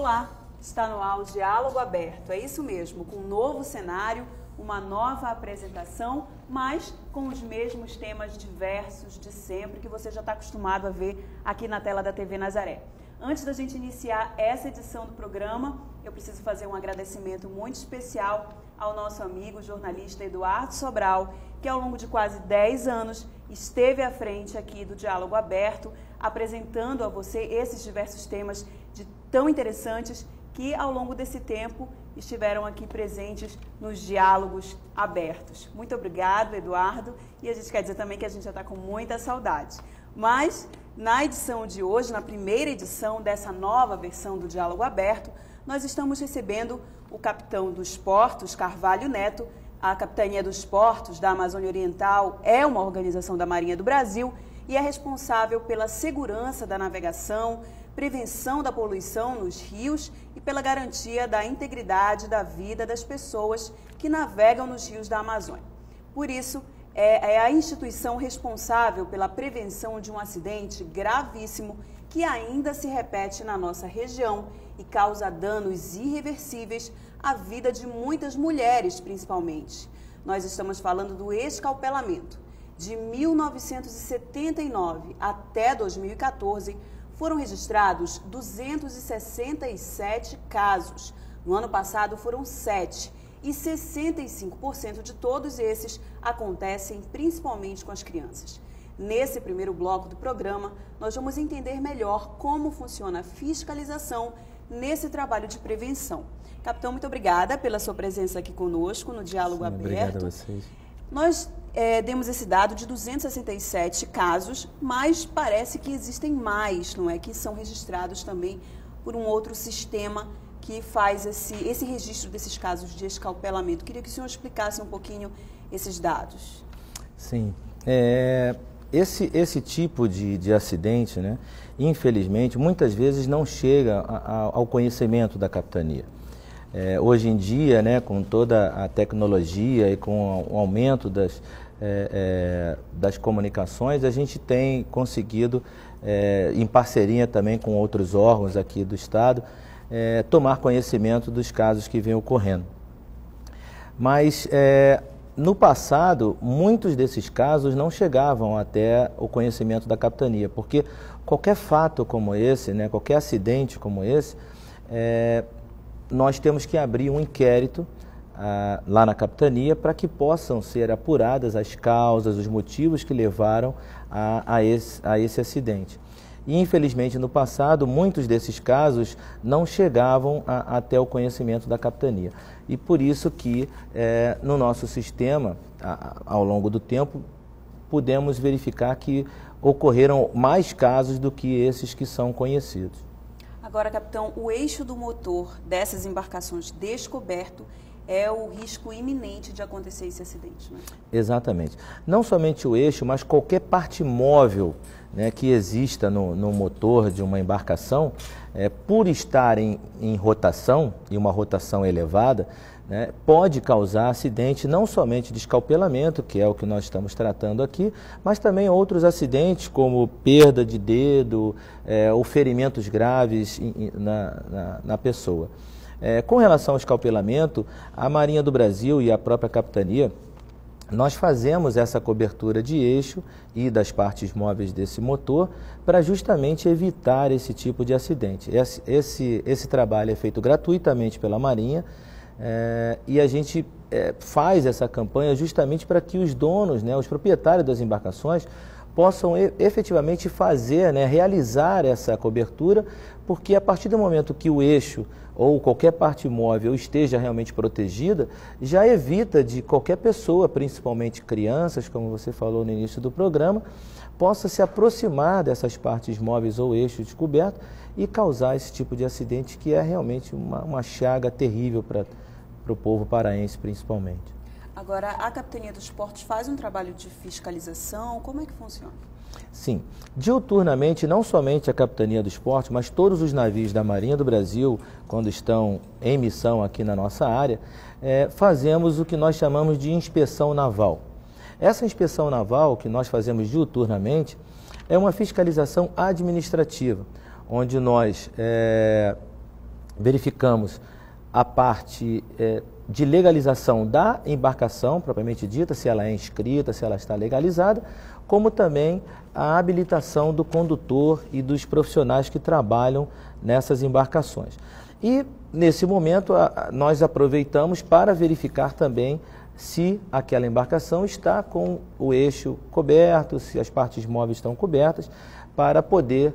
Olá, está no ar o Diálogo Aberto, é isso mesmo, com um novo cenário, uma nova apresentação, mas com os mesmos temas diversos de sempre que você já está acostumado a ver aqui na tela da TV Nazaré. Antes da gente iniciar essa edição do programa, eu preciso fazer um agradecimento muito especial ao nosso amigo jornalista Eduardo Sobral, que ao longo de quase 10 anos esteve à frente aqui do Diálogo Aberto, apresentando a você esses diversos temas tão interessantes que ao longo desse tempo estiveram aqui presentes nos diálogos abertos. Muito obrigado, Eduardo, e a gente quer dizer também que a gente já está com muita saudade. Mas na edição de hoje, na primeira edição dessa nova versão do Diálogo Aberto, nós estamos recebendo o capitão dos portos, Carvalho Neto. A Capitania dos Portos da Amazônia Oriental é uma organização da Marinha do Brasil e é responsável pela segurança da navegação, prevenção da poluição nos rios e pela garantia da integridade da vida das pessoas que navegam nos rios da Amazônia. Por isso, é a instituição responsável pela prevenção de um acidente gravíssimo que ainda se repete na nossa região e causa danos irreversíveis à vida de muitas mulheres, principalmente. Nós estamos falando do escalpelamento. De 1979 até 2014, foram registrados 267 casos. No ano passado foram 7 e 65% de todos esses acontecem principalmente com as crianças. Nesse primeiro bloco do programa, nós vamos entender melhor como funciona a fiscalização nesse trabalho de prevenção. Capitão, muito obrigada pela sua presença aqui conosco no Diálogo Aberto. Obrigado a vocês. Nós demos esse dado de 267 casos, mas parece que existem mais, não é? Que são registrados também por um outro sistema que faz esse registro desses casos de escalpelamento. Queria que o senhor explicasse um pouquinho esses dados. Sim. Esse tipo de acidente, né, infelizmente, muitas vezes não chega ao conhecimento da capitania. Hoje em dia, né, com toda a tecnologia e com o aumento das comunicações, a gente tem conseguido, em parceria também com outros órgãos aqui do Estado, tomar conhecimento dos casos que vêm ocorrendo. Mas, no passado, muitos desses casos não chegavam até o conhecimento da capitania, porque qualquer fato como esse, né, qualquer acidente como esse, nós temos que abrir um inquérito lá na capitania para que possam ser apuradas as causas, os motivos que levaram a esse acidente. E, infelizmente, no passado, muitos desses casos não chegavam até o conhecimento da capitania. E por isso que, no nosso sistema, ao longo do tempo, pudemos verificar que ocorreram mais casos do que esses que são conhecidos. Agora, capitão, o eixo do motor dessas embarcações descoberto é o risco iminente de acontecer esse acidente, né? Exatamente. Não somente o eixo, mas qualquer parte móvel, né, que exista no motor de uma embarcação, por estar em rotação, e uma rotação elevada, né, pode causar acidente não somente de escalpelamento, que é o que nós estamos tratando aqui, mas também outros acidentes como perda de dedo ou ferimentos graves na pessoa. Com relação ao escalpelamento, a Marinha do Brasil e a própria capitania, nós fazemos essa cobertura de eixo e das partes móveis desse motor para justamente evitar esse tipo de acidente. Esse trabalho é feito gratuitamente pela Marinha e a gente faz essa campanha justamente para que os donos, né, os proprietários das embarcações, possam efetivamente fazer, né, realizar essa cobertura, porque a partir do momento que o eixo ou qualquer parte móvel esteja realmente protegida, já evita de qualquer pessoa, principalmente crianças, como você falou no início do programa, possa se aproximar dessas partes móveis ou eixo descoberto e causar esse tipo de acidente que é realmente uma chaga terrível para o povo paraense, principalmente. Agora, a Capitania dos Portos faz um trabalho de fiscalização, como é que funciona? Sim, diuturnamente, não somente a Capitania dos Portos, mas todos os navios da Marinha do Brasil, quando estão em missão aqui na nossa área, fazemos o que nós chamamos de inspeção naval. Essa inspeção naval, que nós fazemos diuturnamente, é uma fiscalização administrativa, onde nós verificamos a parte de legalização da embarcação, propriamente dita, se ela é inscrita, se ela está legalizada, como também a habilitação do condutor e dos profissionais que trabalham nessas embarcações. E, nesse momento, nós aproveitamos para verificar também se aquela embarcação está com o eixo coberto, se as partes móveis estão cobertas, para poder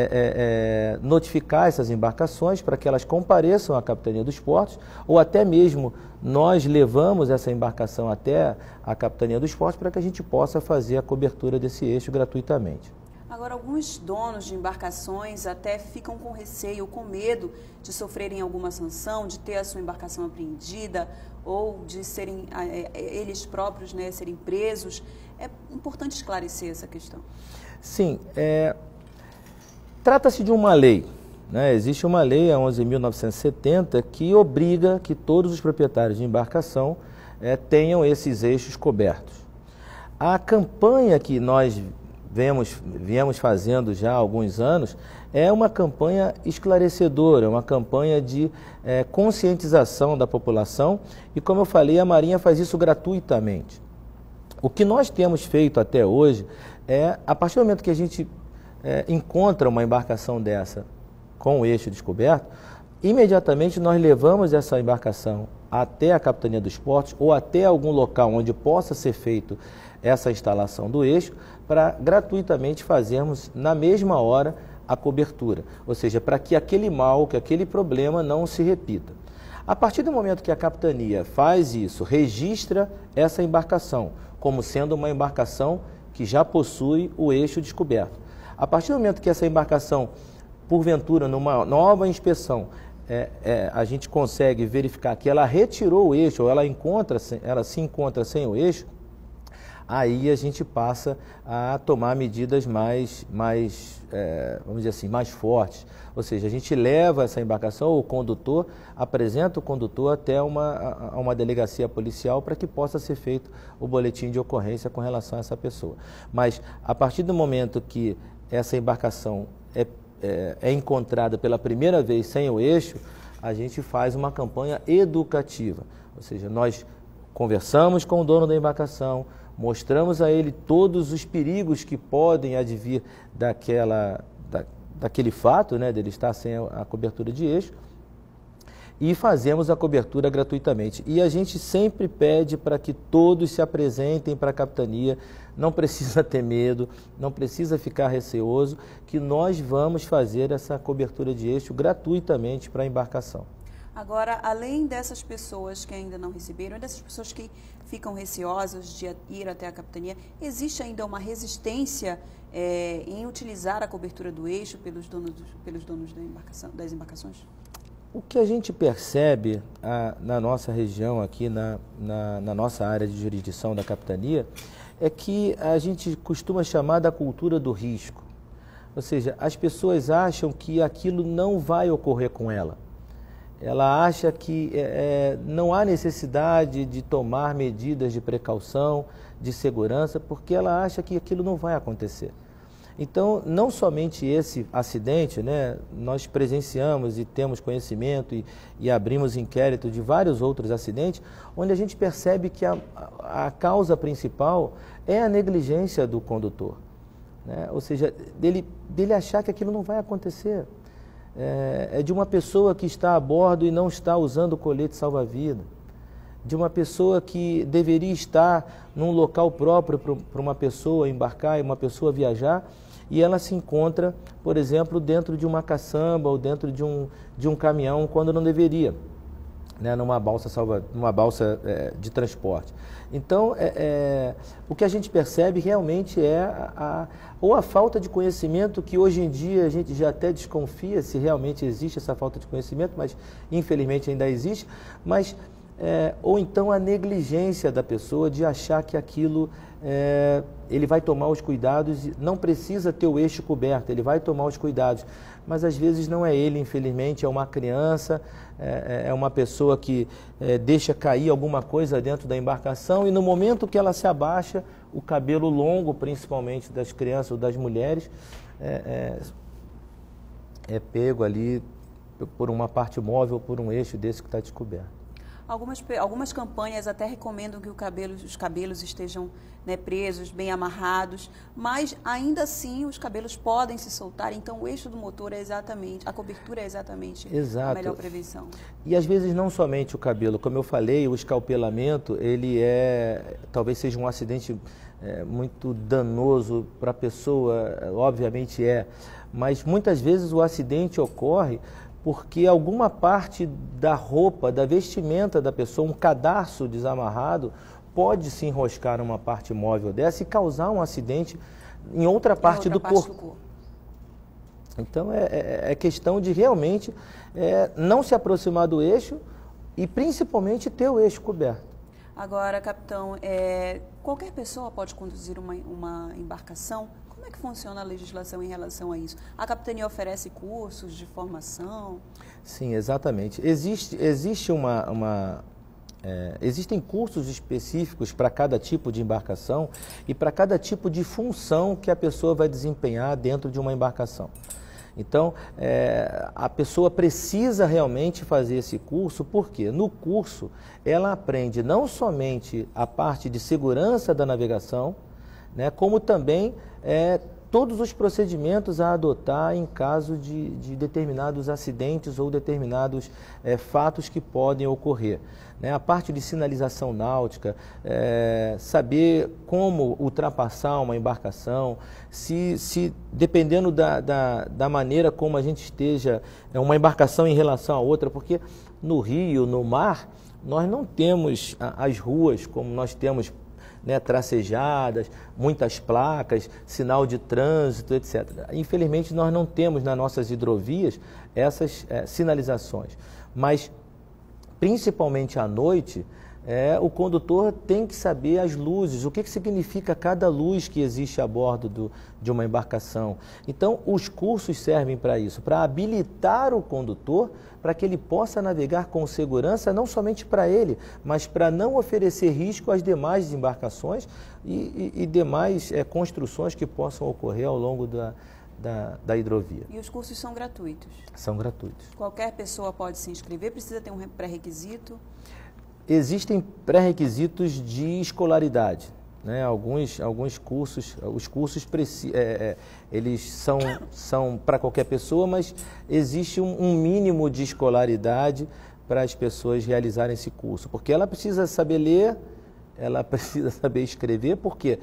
notificar essas embarcações para que elas compareçam à Capitania dos Portos, ou até mesmo nós levamos essa embarcação até a Capitania dos Portos para que a gente possa fazer a cobertura desse eixo gratuitamente. Agora, alguns donos de embarcações até ficam com receio, com medo de sofrerem alguma sanção, de ter a sua embarcação apreendida ou de serem eles próprios, né, serem presos. É importante esclarecer essa questão. Sim, trata-se de uma lei, né? Existe uma lei, a 11.970, que obriga que todos os proprietários de embarcação tenham esses eixos cobertos. A campanha que nós viemos fazendo já há alguns anos é uma campanha esclarecedora, uma campanha de conscientização da população e, como eu falei, a Marinha faz isso gratuitamente. O que nós temos feito até hoje a partir do momento que a gente encontra uma embarcação dessa com o eixo descoberto, imediatamente nós levamos essa embarcação até a Capitania dos Portos ou até algum local onde possa ser feito essa instalação do eixo para gratuitamente fazermos na mesma hora a cobertura, ou seja, para que aquele mal, que aquele problema não se repita. A partir do momento que a Capitania faz isso, registra essa embarcação como sendo uma embarcação que já possui o eixo descoberto. A partir do momento que essa embarcação, porventura, numa nova inspeção, a gente consegue verificar que ela retirou o eixo, ou ela se encontra sem o eixo, aí a gente passa a tomar medidas vamos dizer assim, mais fortes. Ou seja, a gente leva essa embarcação, o condutor, apresenta o condutor até uma delegacia policial para que possa ser feito o boletim de ocorrência com relação a essa pessoa. Mas, a partir do momento que essa embarcação é encontrada pela primeira vez sem o eixo, a gente faz uma campanha educativa. Ou seja, nós conversamos com o dono da embarcação, mostramos a ele todos os perigos que podem advir daquele fato, né, dele estar sem a cobertura de eixo, e fazemos a cobertura gratuitamente. E a gente sempre pede para que todos se apresentem para a capitania, não precisa ter medo, não precisa ficar receoso, que nós vamos fazer essa cobertura de eixo gratuitamente para a embarcação. Agora, além dessas pessoas que ainda não receberam, dessas pessoas que ficam receosas de ir até a capitania, existe ainda uma resistência em utilizar a cobertura do eixo pelos donos das embarcações? O que a gente percebe na nossa região, aqui na nossa área de jurisdição da capitania, é que a gente costuma chamar da cultura do risco. Ou seja, as pessoas acham que aquilo não vai ocorrer com ela. Ela acha que não há necessidade de tomar medidas de precaução, de segurança, porque ela acha que aquilo não vai acontecer. Então, não somente esse acidente, né, nós presenciamos e temos conhecimento e abrimos inquérito de vários outros acidentes, onde a gente percebe que a causa principal é a negligência do condutor, né? Ou seja, dele achar que aquilo não vai acontecer. É de uma pessoa que está a bordo e não está usando o colete salva-vida, de uma pessoa que deveria estar num local próprio para uma pessoa embarcar e uma pessoa viajar, e ela se encontra, por exemplo, dentro de uma caçamba ou dentro de um caminhão quando não deveria, né, numa balsa de transporte. Então, o que a gente percebe realmente ou a falta de conhecimento, que hoje em dia a gente já até desconfia se realmente existe essa falta de conhecimento, mas infelizmente ainda existe, ou então a negligência da pessoa de achar que aquilo ele vai tomar os cuidados, não precisa ter o eixo coberto, ele vai tomar os cuidados, mas às vezes não é ele, infelizmente, é uma criança, é uma pessoa que deixa cair alguma coisa dentro da embarcação e no momento que ela se abaixa, o cabelo longo, principalmente das crianças ou das mulheres, é pego ali por uma parte móvel, por um eixo desse que está descoberto. Algumas campanhas até recomendam que os cabelos estejam, né, presos, bem amarrados, mas ainda assim os cabelos podem se soltar, então o eixo do motor é exatamente, a cobertura é exatamente a melhor prevenção. E às vezes não somente o cabelo, como eu falei, o escalpelamento, ele talvez seja um acidente muito danoso para a pessoa, obviamente mas muitas vezes o acidente ocorre porque alguma parte da roupa, da vestimenta da pessoa, um cadarço desamarrado, pode se enroscar numa parte móvel dessa e causar um acidente em outra parte do corpo. Então é questão de realmente não se aproximar do eixo e principalmente ter o eixo coberto. Agora, capitão, qualquer pessoa pode conduzir uma embarcação? Como é que funciona a legislação em relação a isso? A capitania oferece cursos de formação? Sim, exatamente. Existem cursos específicos para cada tipo de embarcação e para cada tipo de função que a pessoa vai desempenhar dentro de uma embarcação. Então, a pessoa precisa realmente fazer esse curso, porque no curso ela aprende não somente a parte de segurança da navegação, né, como também todos os procedimentos a adotar em caso de determinados acidentes ou determinados fatos que podem ocorrer. Né? A parte de sinalização náutica, saber como ultrapassar uma embarcação, se dependendo da maneira como a gente esteja, uma embarcação em relação a outra, porque no rio, no mar, nós não temos as ruas como nós temos, né, tracejadas, muitas placas, sinal de trânsito, etc. Infelizmente, nós não temos nas nossas hidrovias essas sinalizações, mas principalmente à noite, o condutor tem que saber as luzes, o que significa cada luz que existe a bordo de uma embarcação. Então, os cursos servem para isso, para habilitar o condutor, para que ele possa navegar com segurança, não somente para ele, mas para não oferecer risco às demais embarcações e demais construções que possam ocorrer ao longo da hidrovia. E os cursos são gratuitos? São gratuitos. Qualquer pessoa pode se inscrever? Precisa ter um pré-requisito? Existem pré-requisitos de escolaridade, né? Alguns cursos, os cursos eles são para qualquer pessoa, mas existe um mínimo de escolaridade para as pessoas realizarem esse curso, porque ela precisa saber ler, ela precisa saber escrever, porque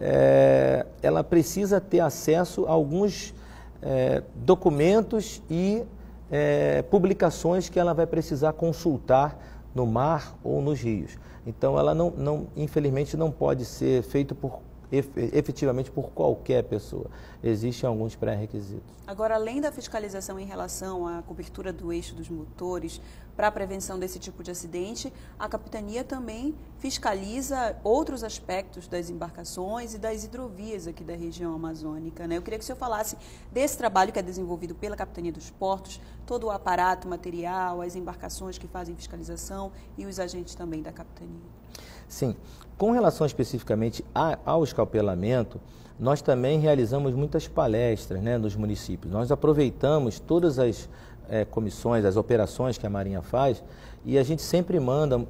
ela precisa ter acesso a alguns documentos e publicações que ela vai precisar consultar no mar ou nos rios. Então, ela infelizmente não pode ser feito efetivamente por qualquer pessoa. Existem alguns pré-requisitos. Agora, além da fiscalização em relação à cobertura do eixo dos motores para a prevenção desse tipo de acidente, a capitania também fiscaliza outros aspectos das embarcações e das hidrovias aqui da região amazônica, né? Eu queria que o senhor falasse desse trabalho que é desenvolvido pela Capitania dos Portos, todo o aparato material, as embarcações que fazem fiscalização e os agentes também da capitania. Sim, com relação especificamente ao escalpelamento, nós também realizamos muitas palestras, né, nos municípios. Nós aproveitamos todas as comissões, as operações que a Marinha faz e a gente sempre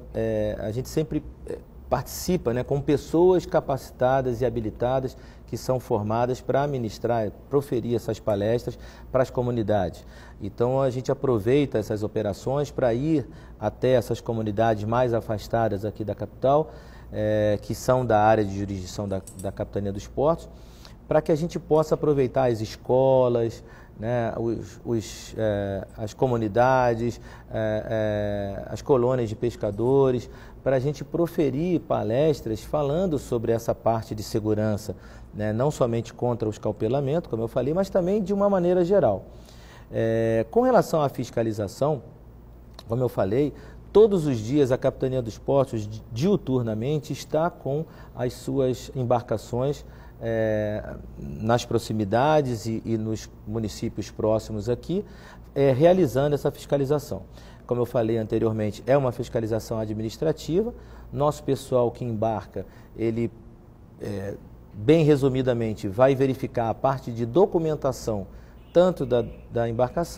participa, né, com pessoas capacitadas e habilitadas que são formadas para ministrar, proferir essas palestras para as comunidades. Então, a gente aproveita essas operações para ir até essas comunidades mais afastadas aqui da capital, que são da área de jurisdição da Capitania dos Portos, para que a gente possa aproveitar as escolas, né, as comunidades, as colônias de pescadores, para a gente proferir palestras falando sobre essa parte de segurança, né, não somente contra o escalpelamento, como eu falei, mas também de uma maneira geral. Com relação à fiscalização, como eu falei, todos os dias a Capitania dos Portos, diuturnamente, está com as suas embarcações nas proximidades e nos municípios próximos aqui, realizando essa fiscalização. Como eu falei anteriormente, é uma fiscalização administrativa. Nosso pessoal que embarca, ele, bem resumidamente, vai verificar a parte de documentação tanto da embarcação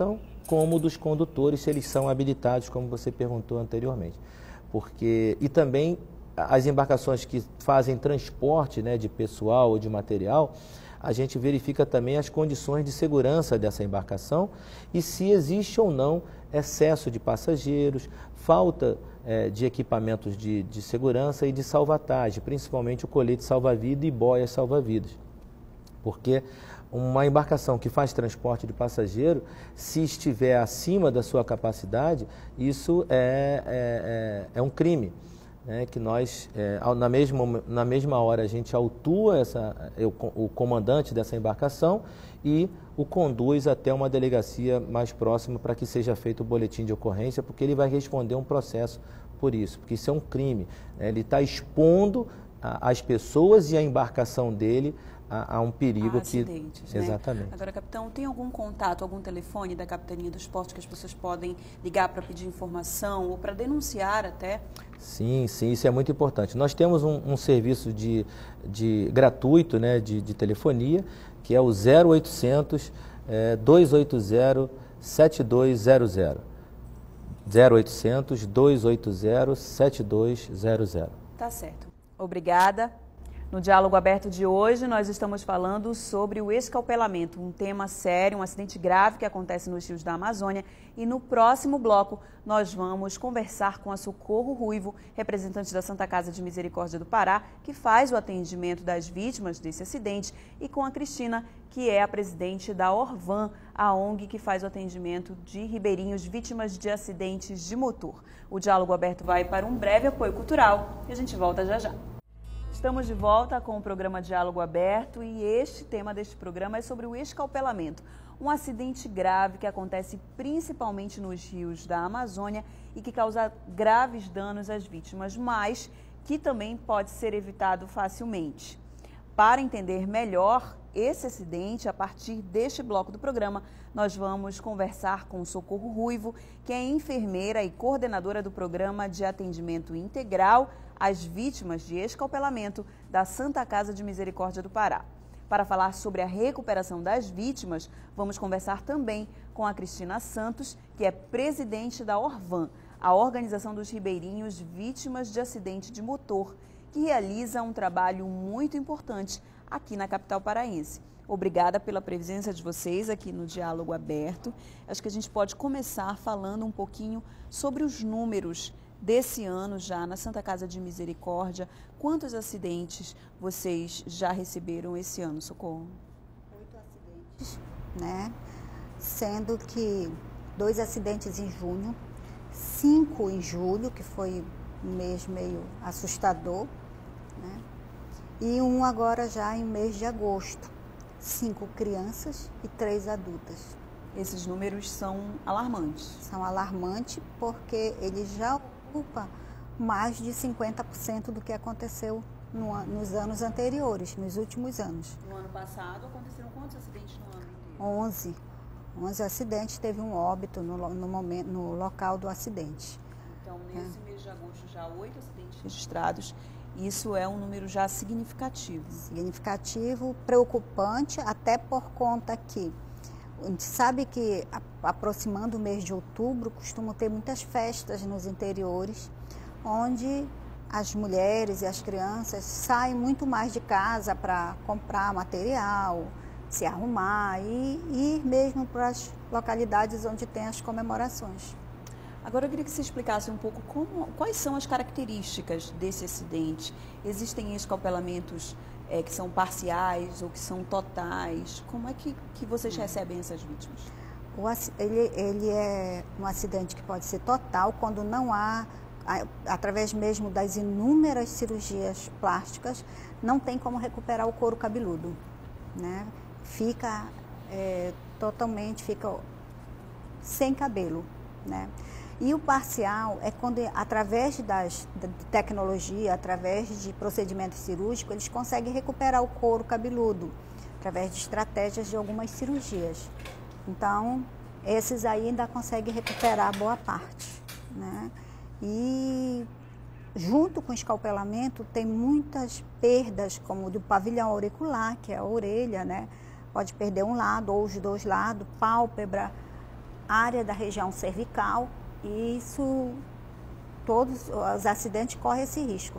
como dos condutores, se eles são habilitados, como você perguntou anteriormente. E também as embarcações que fazem transporte, né, de pessoal ou de material, a gente verifica também as condições de segurança dessa embarcação e se existe ou não excesso de passageiros, falta de equipamentos de segurança e de salvatagem, principalmente o colete salva-vida e boias salva-vidas. Porque uma embarcação que faz transporte de passageiro, se estiver acima da sua capacidade, isso é um crime. Que nós, na mesma hora, a gente autua o comandante dessa embarcação e o conduz até uma delegacia mais próxima para que seja feito o boletim de ocorrência, porque ele vai responder um processo por isso, porque isso é um crime. Ele está expondo as pessoas e a embarcação dele a um perigo acidentes, né? Exatamente. Agora, capitão, tem algum contato, algum telefone da Capitania dos Portos que as pessoas podem ligar para pedir informação ou para denunciar até? Sim, isso é muito importante. Nós temos um serviço gratuito, né, de telefonia, que é o 0800 280 7200. 0800 280 7200. Tá certo. Obrigada. No Diálogo Aberto de hoje, nós estamos falando sobre o escalpelamento, um tema sério, um acidente grave que acontece nos rios da Amazônia. E no próximo bloco, nós vamos conversar com a Socorro Ruivo, representante da Santa Casa de Misericórdia do Pará, que faz o atendimento das vítimas desse acidente, e com a Cristina, que é a presidente da Orvan, a ONG que faz o atendimento de ribeirinhos vítimas de acidentes de motor. O Diálogo Aberto vai para um breve apoio cultural e a gente volta já já. Estamos de volta com o programa Diálogo Aberto e este tema deste programa é sobre o escalpelamento, um acidente grave que acontece principalmente nos rios da Amazônia e que causa graves danos às vítimas, mas que também pode ser evitado facilmente. Para entender melhor esse acidente, a partir deste bloco do programa, nós vamos conversar com Socorro Ruivo, que é enfermeira e coordenadora do Programa de Atendimento Integral às Vítimas de Escalpelamento da Santa Casa de Misericórdia do Pará. Para falar sobre a recuperação das vítimas, vamos conversar também com a Cristina Santos, que é presidente da Orvan, a Organização dos Ribeirinhos Vítimas de Acidente de Motor, que realiza um trabalho muito importante aqui na capital paraense. Obrigada pela presença de vocês aqui no Diálogo Aberto. Acho que a gente pode começar falando um pouquinho sobre os números desse ano já na Santa Casa de Misericórdia. Quantos acidentes vocês já receberam esse ano, Socorro? 8 acidentes, né? Sendo que 2 acidentes em junho, 5 em julho, que foi um mês meio assustador, né? E 1 agora já em mês de agosto. 5 crianças e 3 adultas. Esses números são alarmantes. São alarmantes porque ele já ocupa mais de 50% do que aconteceu nos anos anteriores, nos últimos anos. No ano passado aconteceram quantos acidentes no ano inteiro? 11 acidentes, teve um óbito no local do acidente. Então, nesse mês de agosto, já 8 acidentes registrados. Isso é um número já significativo. Significativo, preocupante, até por conta que a gente sabe que aproximando o mês de outubro, costumam ter muitas festas nos interiores, onde as mulheres e as crianças saem muito mais de casa para comprar material, se arrumar e ir mesmo para as localidades onde tem as comemorações. Agora eu queria que você explicasse um pouco quais são as características desse acidente. Existem escalpelamentos que são parciais ou que são totais? Como é que vocês recebem essas vítimas? Ele é um acidente que pode ser total quando não há, através mesmo das inúmeras cirurgias plásticas, não tem como recuperar o couro cabeludo, né? Fica totalmente sem cabelo, né? E o parcial é quando, através da tecnologia, através de procedimentos cirúrgicos, eles conseguem recuperar o couro cabeludo, através de estratégias de algumas cirurgias. Então, esses aí ainda conseguem recuperar boa parte, né? E, junto com o escalpelamento, tem muitas perdas, como do pavilhão auricular, que é a orelha, né? Pode perder um lado ou os 2 lados, pálpebra, área da região cervical, e isso, todos os acidentes correm esse risco.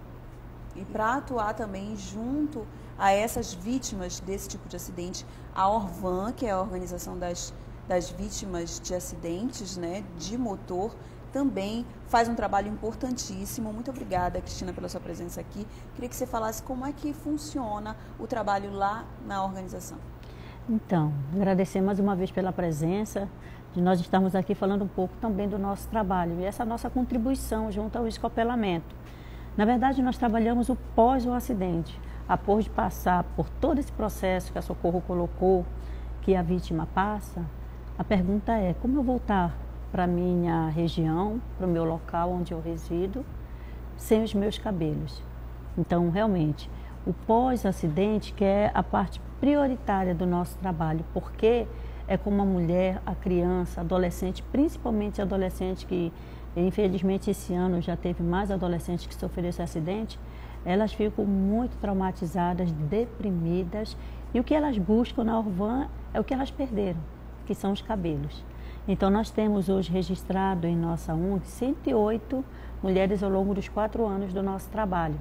E para atuar também junto a essas vítimas desse tipo de acidente, a Orvan, que é a organização das vítimas de acidentes, né, de motor, também faz um trabalho importantíssimo. Muito obrigada, Cristina, pela sua presença aqui. Queria que você falasse como é que funciona o trabalho lá na organização. Então, agradecer mais uma vez pela presença, de nós estarmos aqui falando um pouco também do nosso trabalho e essa nossa contribuição junto ao escopelamento. Na verdade, nós trabalhamos o pós o acidente, após de passar por todo esse processo que a Socorro colocou, que a vítima passa. A pergunta é, como eu voltar para a minha região, para o meu local onde eu resido, sem os meus cabelos? Então, realmente, o pós-acidente que é a parte prioritária do nosso trabalho, porque é como a mulher, a criança, a adolescente, principalmente a adolescente que, infelizmente, esse ano já teve mais adolescentes que sofreram esse acidente, elas ficam muito traumatizadas, deprimidas, e o que elas buscam na Orvan é o que elas perderam, que são os cabelos. Então, nós temos hoje registrado em nossa ONG 108 mulheres ao longo dos 4 anos do nosso trabalho.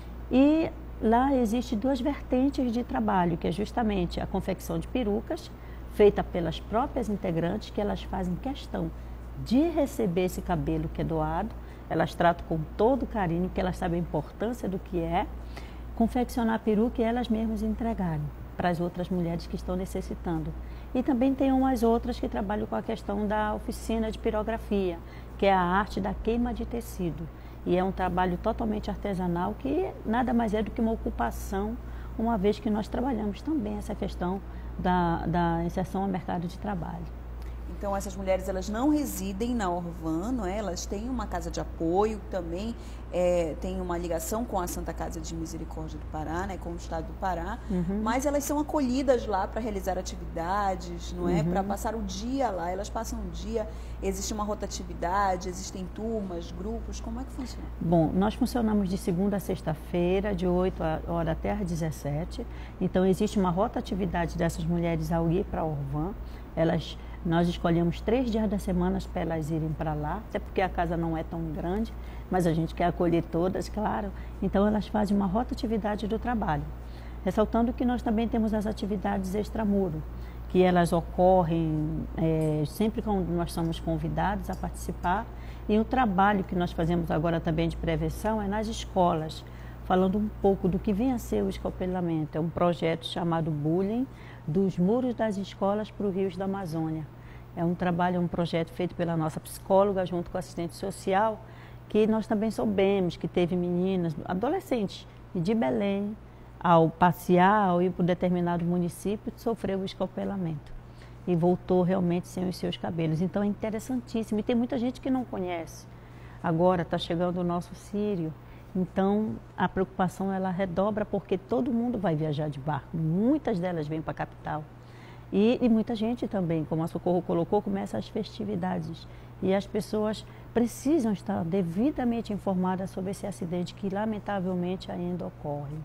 E lá existe 2 vertentes de trabalho, que é justamente a confecção de perucas, feita pelas próprias integrantes, que elas fazem questão de receber esse cabelo que é doado, elas tratam com todo carinho, que elas sabem a importância do que é, confeccionar a peruca e elas mesmas entregarem para as outras mulheres que estão necessitando. E também tem umas outras que trabalham com a questão da oficina de pirografia, que é a arte da queima de tecido. E é um trabalho totalmente artesanal que nada mais é do que uma ocupação, uma vez que nós trabalhamos também essa questão da inserção ao mercado de trabalho. Então, essas mulheres, elas não residem na Orvan, não é? Elas têm uma casa de apoio, também tem uma ligação com a Santa Casa de Misericórdia do Pará, né? Com o Estado do Pará, mas elas são acolhidas lá para realizar atividades, não é? Para passar o dia lá, elas passam o dia, existe uma rotatividade, existem turmas, grupos, como é que funciona? Bom, nós funcionamos de segunda a sexta-feira, de 8 horas até às 17, então existe uma rotatividade dessas mulheres ao ir para a Orvan. Nós escolhemos 3 dias da semana para elas irem para lá, até porque a casa não é tão grande, mas a gente quer acolher todas, claro. Então, elas fazem uma rotatividade do trabalho. Ressaltando que nós também temos as atividades extramuro, que elas ocorrem sempre quando nós somos convidados a participar. E o trabalho que nós fazemos agora também de prevenção é nas escolas, falando um pouco do que vem a ser o escopelamento. É um projeto chamado Bullying, dos muros das escolas para os rios da Amazônia. É um trabalho, um projeto feito pela nossa psicóloga junto com a assistente social, que nós também soubemos que teve meninas, adolescentes de Belém, ao passear, ao ir para um determinado município, sofreu o escopelamento e voltou realmente sem os seus cabelos. Então é interessantíssimo e tem muita gente que não conhece. Agora está chegando o nosso Sírio. Então, a preocupação ela redobra porque todo mundo vai viajar de barco. Muitas delas vêm para a capital. E muita gente também, como a Socorro colocou, começa as festividades. E as pessoas precisam estar devidamente informadas sobre esse acidente que, lamentavelmente, ainda ocorre.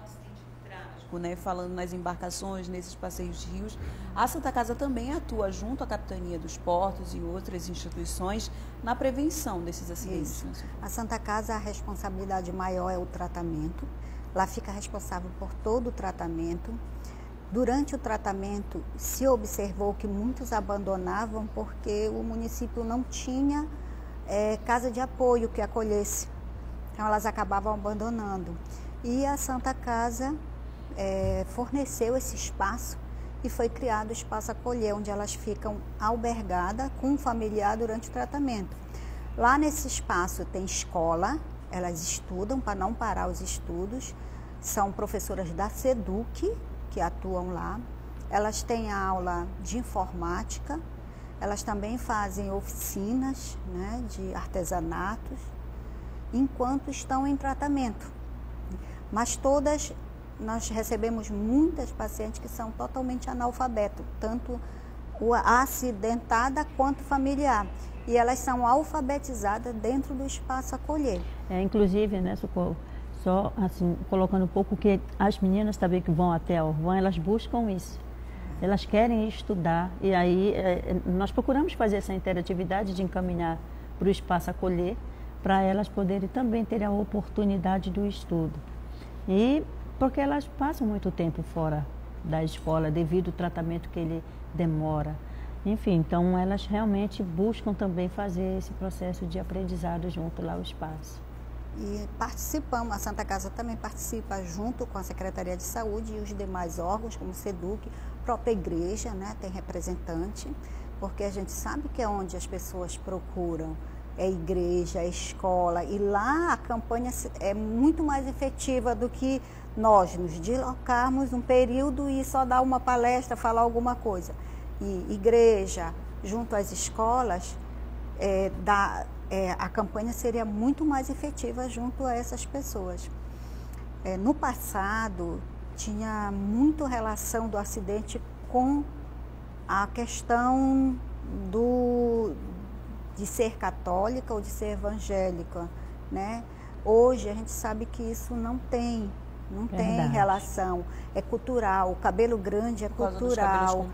Né, falando nas embarcações, nesses passeios de rios, a Santa Casa também atua junto à Capitania dos Portos e outras instituições na prevenção desses acidentes. Isso. A Santa Casa, a responsabilidade maior é o tratamento. Ela fica responsável por todo o tratamento. Durante o tratamento, se observou que muitos abandonavam porque o município não tinha casa de apoio que acolhesse. Então, elas acabavam abandonando. E a Santa Casa forneceu esse espaço e foi criado o Espaço Acolher, onde elas ficam albergadas com um familiar durante o tratamento. Lá nesse espaço tem escola, elas estudam para não parar os estudos, são professoras da SEDUC que atuam lá, elas têm aula de informática, elas também fazem oficinas, né, de artesanatos, enquanto estão em tratamento. Mas todas... Nós recebemos muitas pacientes que são totalmente analfabetas, tanto a acidentada quanto familiar. E elas são alfabetizadas dentro do Espaço Acolher. Inclusive, né, Socorro, só assim, colocando um pouco que as meninas também que vão até a Orvan, elas buscam isso. elas querem estudar e aí nós procuramos fazer essa interatividade de encaminhar para o espaço acolher, para elas poderem também ter a oportunidade do estudo. E porque elas passam muito tempo fora da escola devido ao tratamento que ele demora. Enfim, então elas realmente buscam também fazer esse processo de aprendizado junto lá ao espaço. E participamos, a Santa Casa também participa junto com a Secretaria de Saúde e os demais órgãos, como o SEDUC, a própria igreja, né, tem representante, porque a gente sabe que é onde as pessoas procuram, é igreja, é escola, e lá a campanha é muito mais efetiva do que nós nos deslocarmos um período e só dar uma palestra, falar alguma coisa. E igreja, junto às escolas, a campanha seria muito mais efetiva junto a essas pessoas. No passado, tinha muito relação do acidente com a questão de ser católica ou de ser evangélica, né? Hoje a gente sabe que isso não tem relação, é cultural, o cabelo grande é cultural.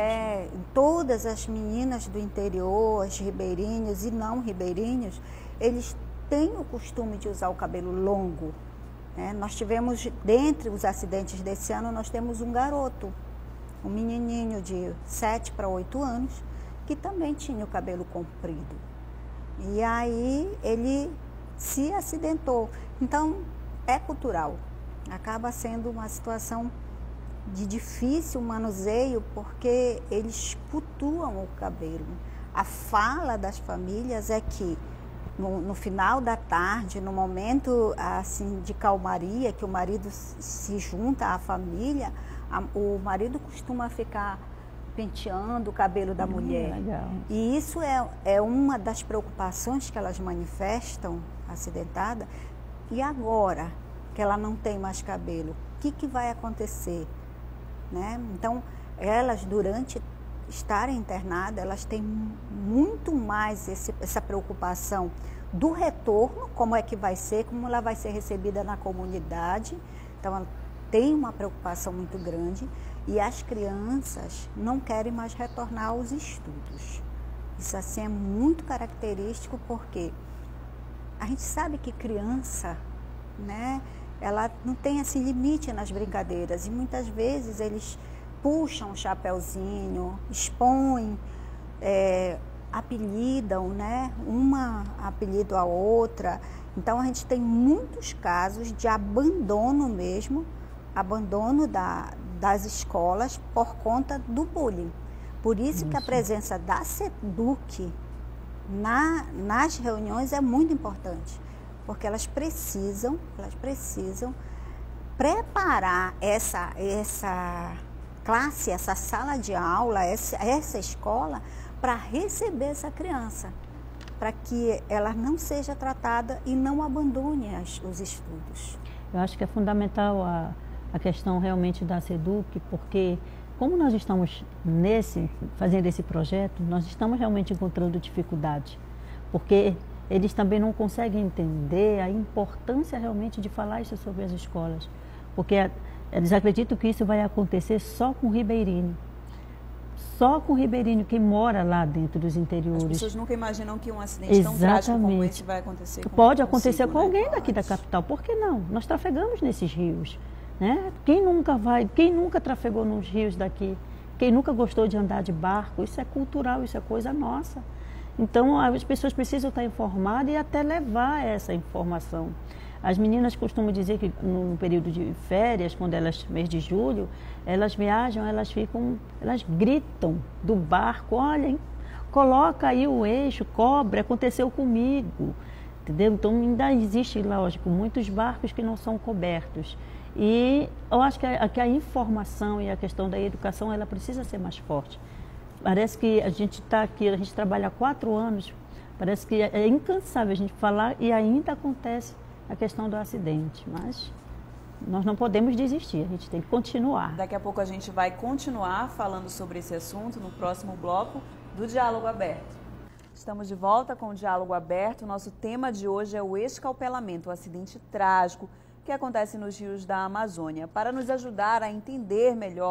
Todas as meninas do interior, as ribeirinhas e não ribeirinhos, eles têm o costume de usar o cabelo longo, né? Nós tivemos, dentre os acidentes desse ano, nós temos um garoto, um menininho de 7 para 8 anos, que também tinha o cabelo comprido. E aí ele se acidentou. Então, é cultural. Acaba sendo uma situação de difícil manuseio, porque eles cultuam o cabelo. A fala das famílias é que no final da tarde, no momento assim de calmaria, que o marido se junta à família, o marido costuma ficar penteando o cabelo da mulher. Legal. E isso é uma das preocupações que elas manifestam, acidentada. E agora que ela não tem mais cabelo, o que vai acontecer? Né? Então, elas, durante estarem internadas, elas têm muito mais essa preocupação do retorno, como é que vai ser, como ela vai ser recebida na comunidade. Então, ela tem uma preocupação muito grande e as crianças não querem mais retornar aos estudos. Isso assim é muito característico, porque a gente sabe que criança, né, ela não tem assim limite nas brincadeiras e muitas vezes eles puxam o chapeuzinho, expõem, apelidam, né, uma apelido a outra. Então a gente tem muitos casos de abandono mesmo, abandono das escolas por conta do bullying. Por isso que a presença da SEDUC nas reuniões é muito importante, porque elas precisam preparar essa classe, essa sala de aula, essa escola, para receber essa criança, para que ela não seja tratada e não abandone os estudos. Eu acho que é fundamental a questão realmente da SEDUC, porque como nós estamos fazendo esse projeto, nós estamos realmente encontrando dificuldade, porque eles também não conseguem entender a importância realmente de falar isso sobre as escolas, porque eles acreditam que isso vai acontecer só com o ribeirinho. Só com o ribeirinho que mora lá dentro dos interiores. As pessoas nunca imaginam que um acidente tão trágico como esse vai acontecer Pode acontecer com alguém né? daqui da capital. Por que não? Nós trafegamos nesses rios, né? Quem nunca trafegou nos rios daqui? Quem nunca gostou de andar de barco? Isso é cultural, isso é coisa nossa. Então, as pessoas precisam estar informadas e até levar essa informação. As meninas costumam dizer que no período de férias, quando elas, mês de julho, elas viajam, elas gritam do barco: olha, coloca aí o eixo, cobre, aconteceu comigo, entendeu? Então ainda existe, lógico, muitos barcos que não são cobertos. E eu acho que a informação e a questão da educação, ela precisa ser mais forte. Parece que a gente está aqui, a gente trabalha há 4 anos, parece que é incansável a gente falar e ainda acontece a questão do acidente, mas nós não podemos desistir, a gente tem que continuar. Daqui a pouco a gente vai continuar falando sobre esse assunto no próximo bloco do Diálogo Aberto. Estamos de volta com o Diálogo Aberto. Nosso tema de hoje é o escalpelamento, o acidente trágico que acontece nos rios da Amazônia. Para nos ajudar a entender melhor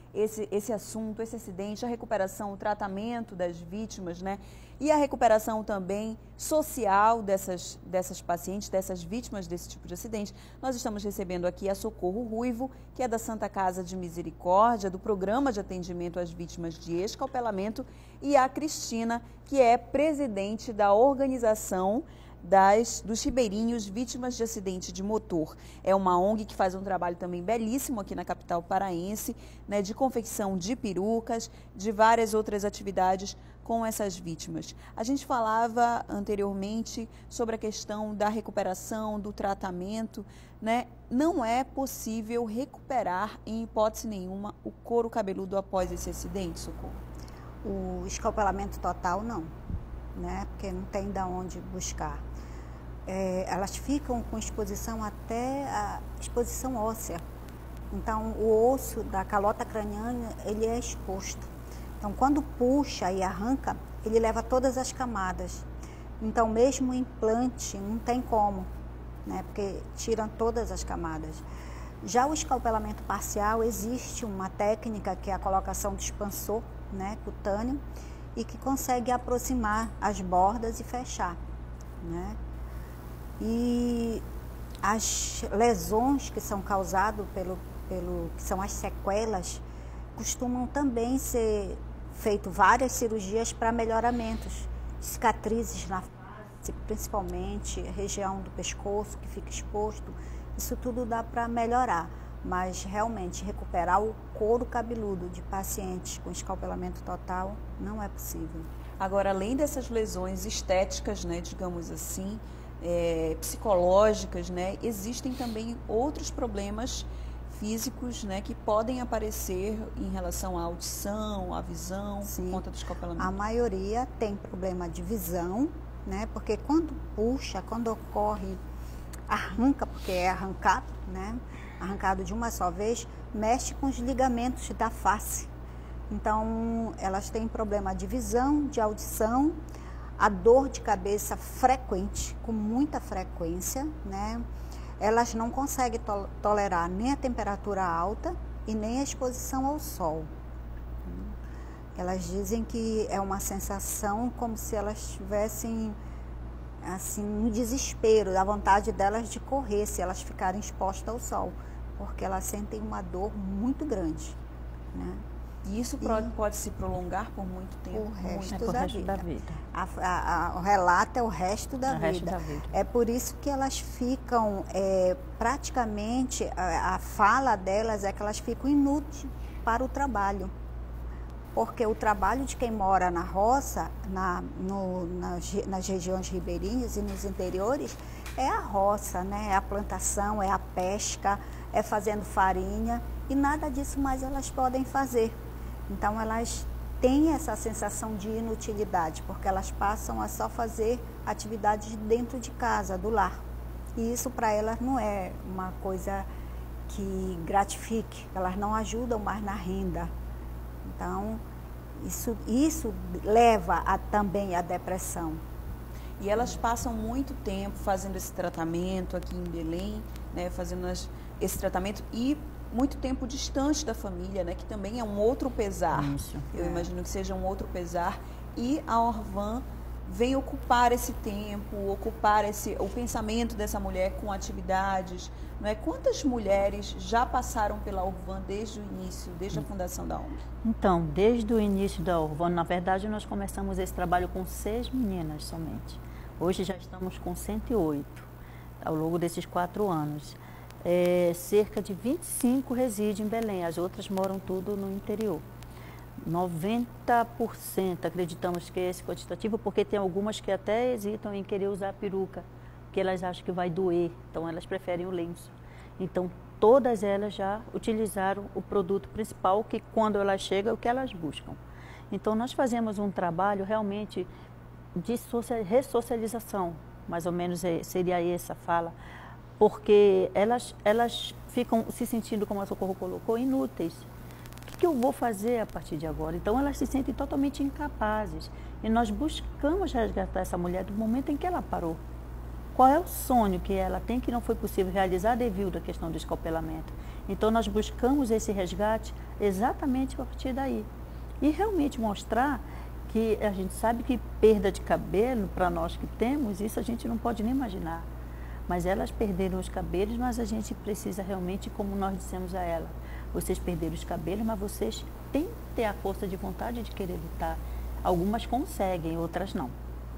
esse assunto, esse acidente, a recuperação, o tratamento das vítimas, né? E a recuperação também social dessas pacientes, dessas vítimas desse tipo de acidente. Nós estamos recebendo aqui a Socorro Ruivo, que é da Santa Casa de Misericórdia, do Programa de Atendimento às Vítimas de Escalpelamento, e a Cristina, que é presidente da organização dos ribeirinhos vítimas de acidente de motor. É uma ONG que faz um trabalho também belíssimo aqui na capital paraense, né, de confecção de perucas, de várias outras atividades com essas vítimas. A gente falava anteriormente sobre a questão da recuperação, do tratamento, né? Não é possível recuperar, em hipótese nenhuma, o couro cabeludo após esse acidente, Socorro? O escalpelamento total, não, né? Porque não tem de onde buscar. Elas ficam com exposição até a exposição óssea. Então, o osso da calota craniana, ele é exposto. Então, quando puxa e arranca, ele leva todas as camadas. Então, mesmo o implante, não tem como, né? Porque tiram todas as camadas. Já o escalpelamento parcial, existe uma técnica que é a colocação do expansor, né, cutâneo, e que consegue aproximar as bordas e fechar, né? E as lesões que são causadas que são as sequelas, costumam também ser feito várias cirurgias para melhoramentos, cicatrizes na face, principalmente a região do pescoço que fica exposto, isso tudo dá para melhorar, mas realmente recuperar o couro cabeludo de pacientes com escalpelamento total não é possível. Agora, além dessas lesões estéticas, né, digamos assim, psicológicas, né, existem também outros problemas físicos, né, que podem aparecer em relação à audição, à visão, Sim. por conta do escalpelamento. A maioria tem problema de visão, né, porque quando puxa, quando ocorre, arranca, porque é arrancado, né, arrancado de uma só vez, mexe com os ligamentos da face. Então, elas têm problema de visão, de audição, a dor de cabeça frequente, com muita frequência, né? Elas não conseguem tolerar nem a temperatura alta e nem a exposição ao sol. Elas dizem que é uma sensação como se elas estivessem assim, no desespero, da vontade delas de correr se elas ficarem expostas ao sol, porque elas sentem uma dor muito grande, né? E isso pode se prolongar por muito tempo? O resto da vida. O relato é o resto da vida. É por isso que elas ficam, praticamente, a fala delas é que elas ficam inúteis para o trabalho. Porque o trabalho de quem mora na roça, nas regiões ribeirinhas e nos interiores, é a roça, né? É a plantação, é a pesca, é fazendo farinha, e nada disso mais elas podem fazer. Então, elas têm essa sensação de inutilidade, porque elas passam a só fazer atividades dentro de casa, do lar. E isso para elas não é uma coisa que gratifique, elas não ajudam mais na renda. Então, isso leva também à depressão. E elas passam muito tempo fazendo esse tratamento aqui em Belém, né, fazendo esse tratamento e muito tempo distante da família, né, que também é um outro pesar. Isso. Eu imagino que seja um outro pesar. E a Orvan vem ocupar esse tempo, ocupar o pensamento dessa mulher com atividades. Não é? Quantas mulheres já passaram pela Orvan desde o início, desde a fundação da ONG? Então, desde o início da Orvan, na verdade, nós começamos esse trabalho com 6 meninas somente. Hoje já estamos com 108, ao longo desses 4 anos. Cerca de 25 residem em Belém, as outras moram tudo no interior. 90% acreditamos que é esse quantitativo, porque tem algumas que até hesitam em querer usar a peruca, porque elas acham que vai doer, então elas preferem o lenço. Então, todas elas já utilizaram o produto principal, que quando elas chegam é o que elas buscam. Então, nós fazemos um trabalho realmente de ressocialização, mais ou menos seria essa fala, porque elas ficam se sentindo, como a Socorro colocou, inúteis. O que eu vou fazer a partir de agora? Então, elas se sentem totalmente incapazes. E nós buscamos resgatar essa mulher do momento em que ela parou. Qual é o sonho que ela tem que não foi possível realizar devido à questão do escalpelamento? Então, nós buscamos esse resgate exatamente a partir daí. E realmente mostrar que a gente sabe que perda de cabelo, para nós que temos, isso a gente não pode nem imaginar. Mas elas perderam os cabelos, mas a gente precisa realmente, como nós dissemos a ela, vocês perderam os cabelos, mas vocês têm que ter a força de vontade de querer lutar. Algumas conseguem, outras não.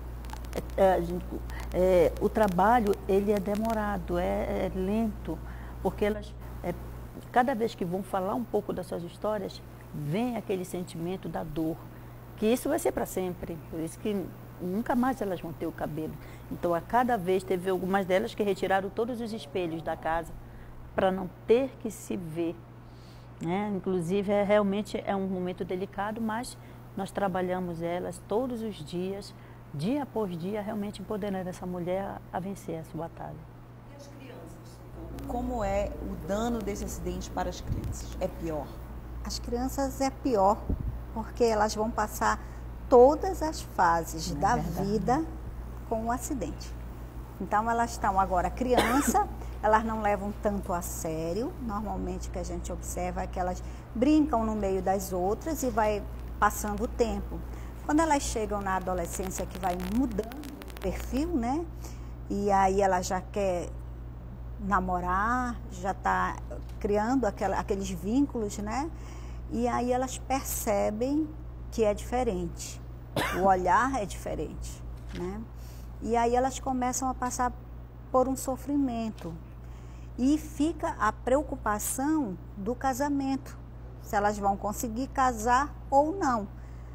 O trabalho, ele é demorado, é lento, porque elas, cada vez que vão falar um pouco das suas histórias, vem aquele sentimento da dor, que isso vai ser para sempre, por isso que nunca mais elas vão ter o cabelo. Então, a cada vez, teve algumas delas que retiraram todos os espelhos da casa, para não ter que se ver. Né? Inclusive, realmente é um momento delicado, mas nós trabalhamos elas todos os dias, dia após dia, realmente empoderando essa mulher a vencer essa batalha. E as crianças? Como é o dano desse acidente para as crianças? É pior? As crianças é pior, porque elas vão passar todas as fases da vida com o acidente. Então, elas estão agora criança, elas não levam tanto a sério. Normalmente, o que a gente observa é que elas brincam no meio das outras e vai passando o tempo. Quando elas chegam na adolescência, que vai mudando o perfil, né? E aí ela já quer namorar, já está criando aqueles vínculos, né? E aí elas percebem que é diferente, o olhar é diferente, né? E aí elas começam a passar por um sofrimento e fica a preocupação do casamento, se elas vão conseguir casar ou não.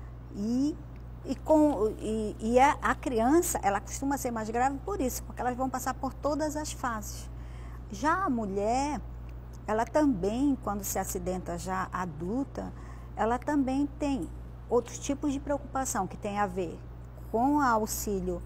A criança, ela costuma ser mais grave por isso, porque elas vão passar por todas as fases. Já a mulher, ela também, quando se acidenta já adulta, ela também tem outros tipos de preocupação que tem a ver com o auxílio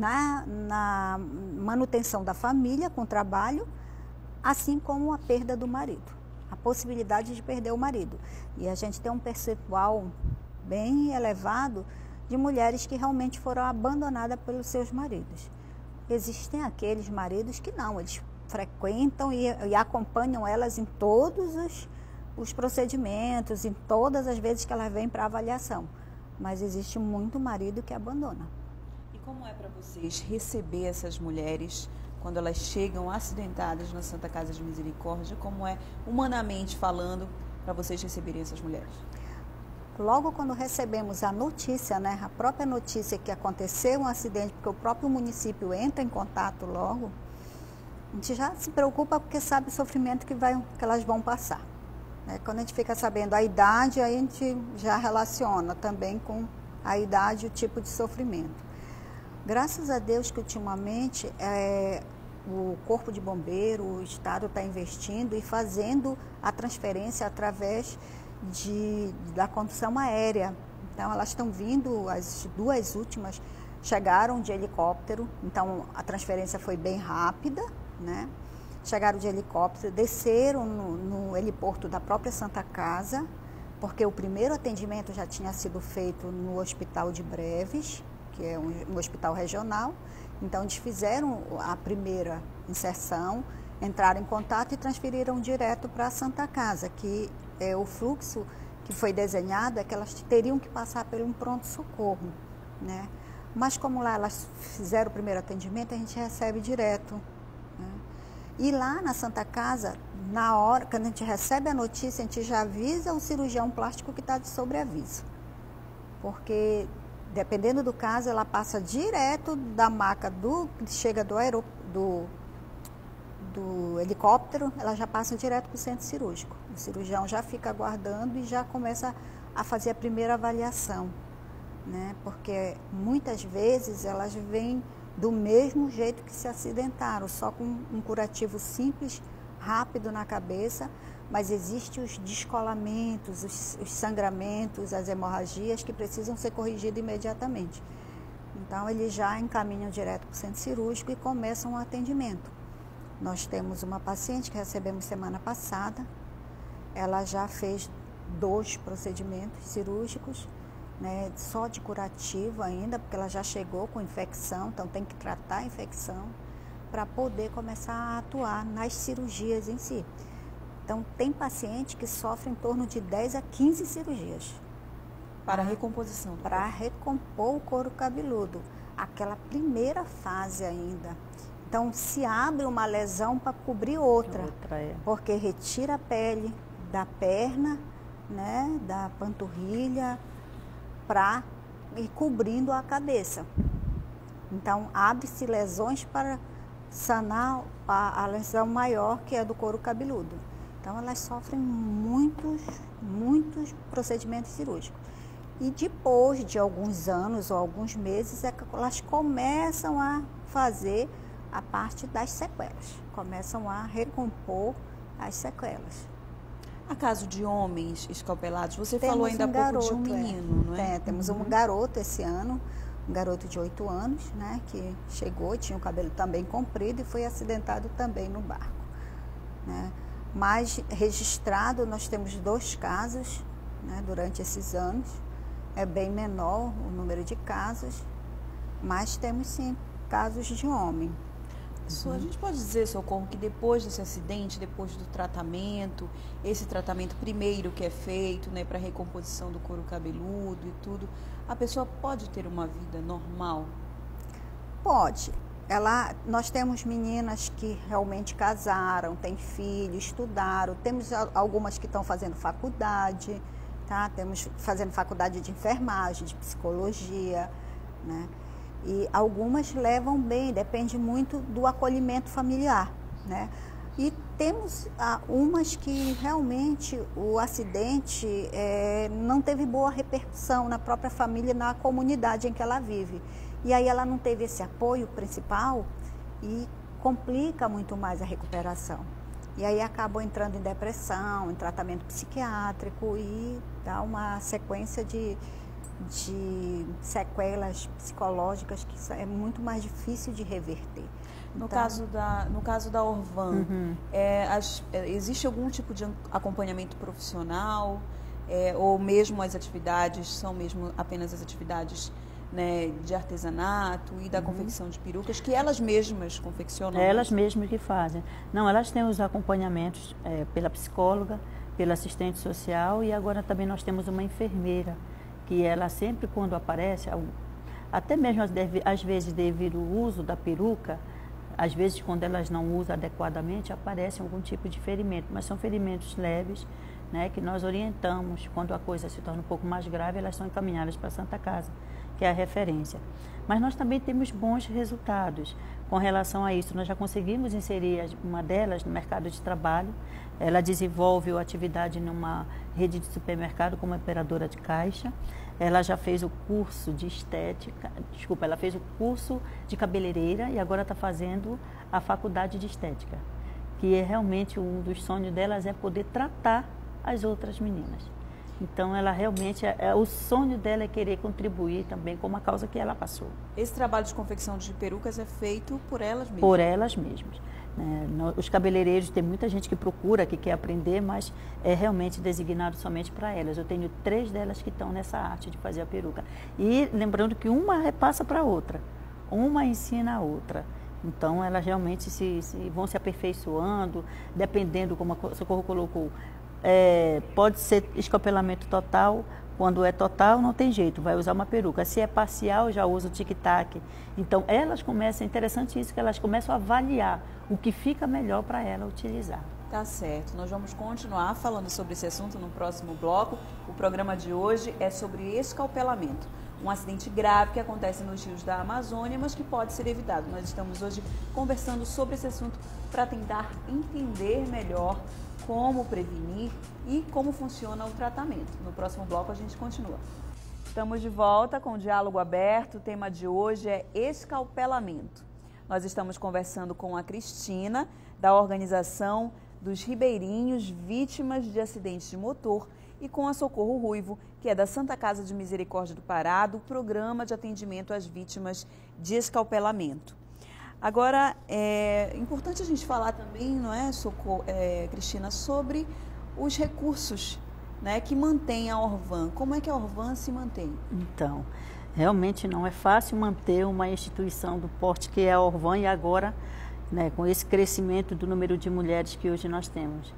na manutenção da família, com o trabalho, assim como a perda do marido, a possibilidade de perder o marido. E a gente tem um percentual bem elevado de mulheres que realmente foram abandonadas pelos seus maridos. Existem aqueles maridos que não, eles frequentam e acompanham elas em todos os procedimentos, em todas as vezes que elas vêm para avaliação. Mas existe muito marido que abandona. E como é para vocês receber essas mulheres quando elas chegam acidentadas na Santa Casa de Misericórdia? Como é, humanamente falando, para vocês receberem essas mulheres? Logo quando recebemos a notícia, né, a própria notícia que aconteceu um acidente, porque o próprio município entra em contato logo, a gente já se preocupa porque sabe o sofrimento que elas vão passar. Né? Quando a gente fica sabendo a idade, aí a gente já relaciona também com a idade e o tipo de sofrimento. Graças a Deus que ultimamente o Corpo de Bombeiro, o Estado está investindo e fazendo a transferência através da condução aérea. Então, elas estão vindo, as duas últimas chegaram de helicóptero, então a transferência foi bem rápida, né? Chegaram de helicóptero, desceram no heliporto da própria Santa Casa, porque o primeiro atendimento já tinha sido feito no Hospital de Breves, que é um hospital regional. Então, eles fizeram a primeira inserção, entraram em contato e transferiram direto para a Santa Casa, que o fluxo que foi desenhado é que elas teriam que passar por um pronto-socorro, né? Mas como lá elas fizeram o primeiro atendimento, a gente recebe direto, né? E lá na Santa Casa, na hora, quando a gente recebe a notícia, a gente já avisa o cirurgião plástico que está de sobreaviso. Porque, dependendo do caso, ela passa direto da maca chega do helicóptero, ela já passa direto para o centro cirúrgico. O cirurgião já fica aguardando e já começa a fazer a primeira avaliação, né? Porque muitas vezes elas vêm do mesmo jeito que se acidentaram, só com um curativo simples, rápido na cabeça, mas existem os descolamentos, os sangramentos, as hemorragias que precisam ser corrigidos imediatamente. Então, eles já encaminham direto para o centro cirúrgico e começam o atendimento. Nós temos uma paciente que recebemos semana passada, ela já fez 2 procedimentos cirúrgicos, né, só de curativo ainda, porque ela já chegou com infecção, então tem que tratar a infecção para poder começar a atuar nas cirurgias em si. Então, tem paciente que sofre em torno de 10 a 15 cirurgias. Para a recomposição. Para recompor o couro cabeludo. Aquela primeira fase ainda. Então, se abre uma lesão para cobrir outra. Porque retira a pele da perna, né, da panturrilha, para ir cobrindo a cabeça. Então, abre-se lesões para sanar a lesão maior, que é do couro cabeludo. Então, elas sofrem muitos procedimentos cirúrgicos. E depois de alguns anos ou alguns meses, é que elas começam a fazer a parte das sequelas. Começam a recompor as sequelas. A caso de homens escalpelados, você falou ainda há pouco de um menino, não é? Temos um garoto esse ano, um garoto de 8 anos, né, que chegou, tinha o cabelo também comprido e foi acidentado também no barco, né? Mas registrado, nós temos 2 casos, né, durante esses anos. É bem menor o número de casos, mas temos sim casos de homem. A gente pode dizer, Socorro, que depois desse acidente, depois do tratamento, esse tratamento primeiro que é feito, né, para a recomposição do couro cabeludo e tudo, a pessoa pode ter uma vida normal? Pode. Nós temos meninas que realmente casaram, têm filho, estudaram, temos algumas que estão fazendo faculdade, tá? Temos fazendo faculdade de enfermagem, de psicologia, né? E algumas levam bem, depende muito do acolhimento familiar, né? E temos umas que realmente o acidente não teve boa repercussão na própria família, na comunidade em que ela vive. E aí ela não teve esse apoio principal e complica muito mais a recuperação. E aí acabou entrando em depressão, em tratamento psiquiátrico e dá uma sequência de sequelas psicológicas que é muito mais difícil de reverter. No caso da Orvan, existe algum tipo de acompanhamento profissional ou mesmo as atividades são mesmo apenas as atividades, né, de artesanato e da confecção de perucas que elas mesmas confeccionam? Elas mesmas que fazem. Não, elas têm os acompanhamentos pela psicóloga, pela assistente social e agora também nós temos uma enfermeira que ela sempre quando aparece, até mesmo às vezes devido ao uso da peruca, às vezes quando elas não usam adequadamente, aparece algum tipo de ferimento, mas são ferimentos leves, né, que nós orientamos. Quando a coisa se torna um pouco mais grave, elas são encaminhadas para a Santa Casa, que é a referência. Mas nós também temos bons resultados com relação a isso. Nós já conseguimos inserir uma delas no mercado de trabalho. Ela desenvolve a atividade numa rede de supermercado como operadora de caixa. Ela já fez o curso de ela fez o curso de cabeleireira e agora está fazendo a faculdade de estética. Que é realmente um dos sonhos delas é poder tratar as outras meninas. Então, ela realmente, o sonho dela é querer contribuir também com uma causa que ela passou. Esse trabalho de confecção de perucas é feito por elas mesmas? Por elas mesmas. Os cabeleireiros, tem muita gente que procura, que quer aprender, mas é realmente designado somente para elas. Eu tenho 3 delas que estão nessa arte de fazer a peruca. E lembrando que uma repassa para a outra, uma ensina a outra. Então, elas realmente vão se aperfeiçoando, dependendo, como a Socorro colocou, pode ser escapelamento total. Quando é total, não tem jeito, vai usar uma peruca. Se é parcial, já usa o tic-tac. Então, elas começam, é interessante isso, que elas começam a avaliar o que fica melhor para ela utilizar. Tá certo, nós vamos continuar falando sobre esse assunto no próximo bloco. O programa de hoje é sobre escalpelamento. Um acidente grave que acontece nos rios da Amazônia, mas que pode ser evitado. Nós estamos hoje conversando sobre esse assunto para tentar entender melhor como prevenir e como funciona o tratamento. No próximo bloco a gente continua. Estamos de volta com o Diálogo Aberto. O tema de hoje é escalpelamento. Nós estamos conversando com a Cristina, da organização dos Ribeirinhos Vítimas de Acidentes de Motor, e com a Socorro Ruivo, que é da Santa Casa de Misericórdia do Pará, do Programa de Atendimento às Vítimas de Escalpelamento. Agora, é importante a gente falar também, não é, Socorro, Cristina, sobre os recursos, né, que mantém a Orvan. Como é que a Orvan se mantém? Então, realmente não é fácil manter uma instituição do porte que é a Orvan e agora, né, com esse crescimento do número de mulheres que hoje nós temos.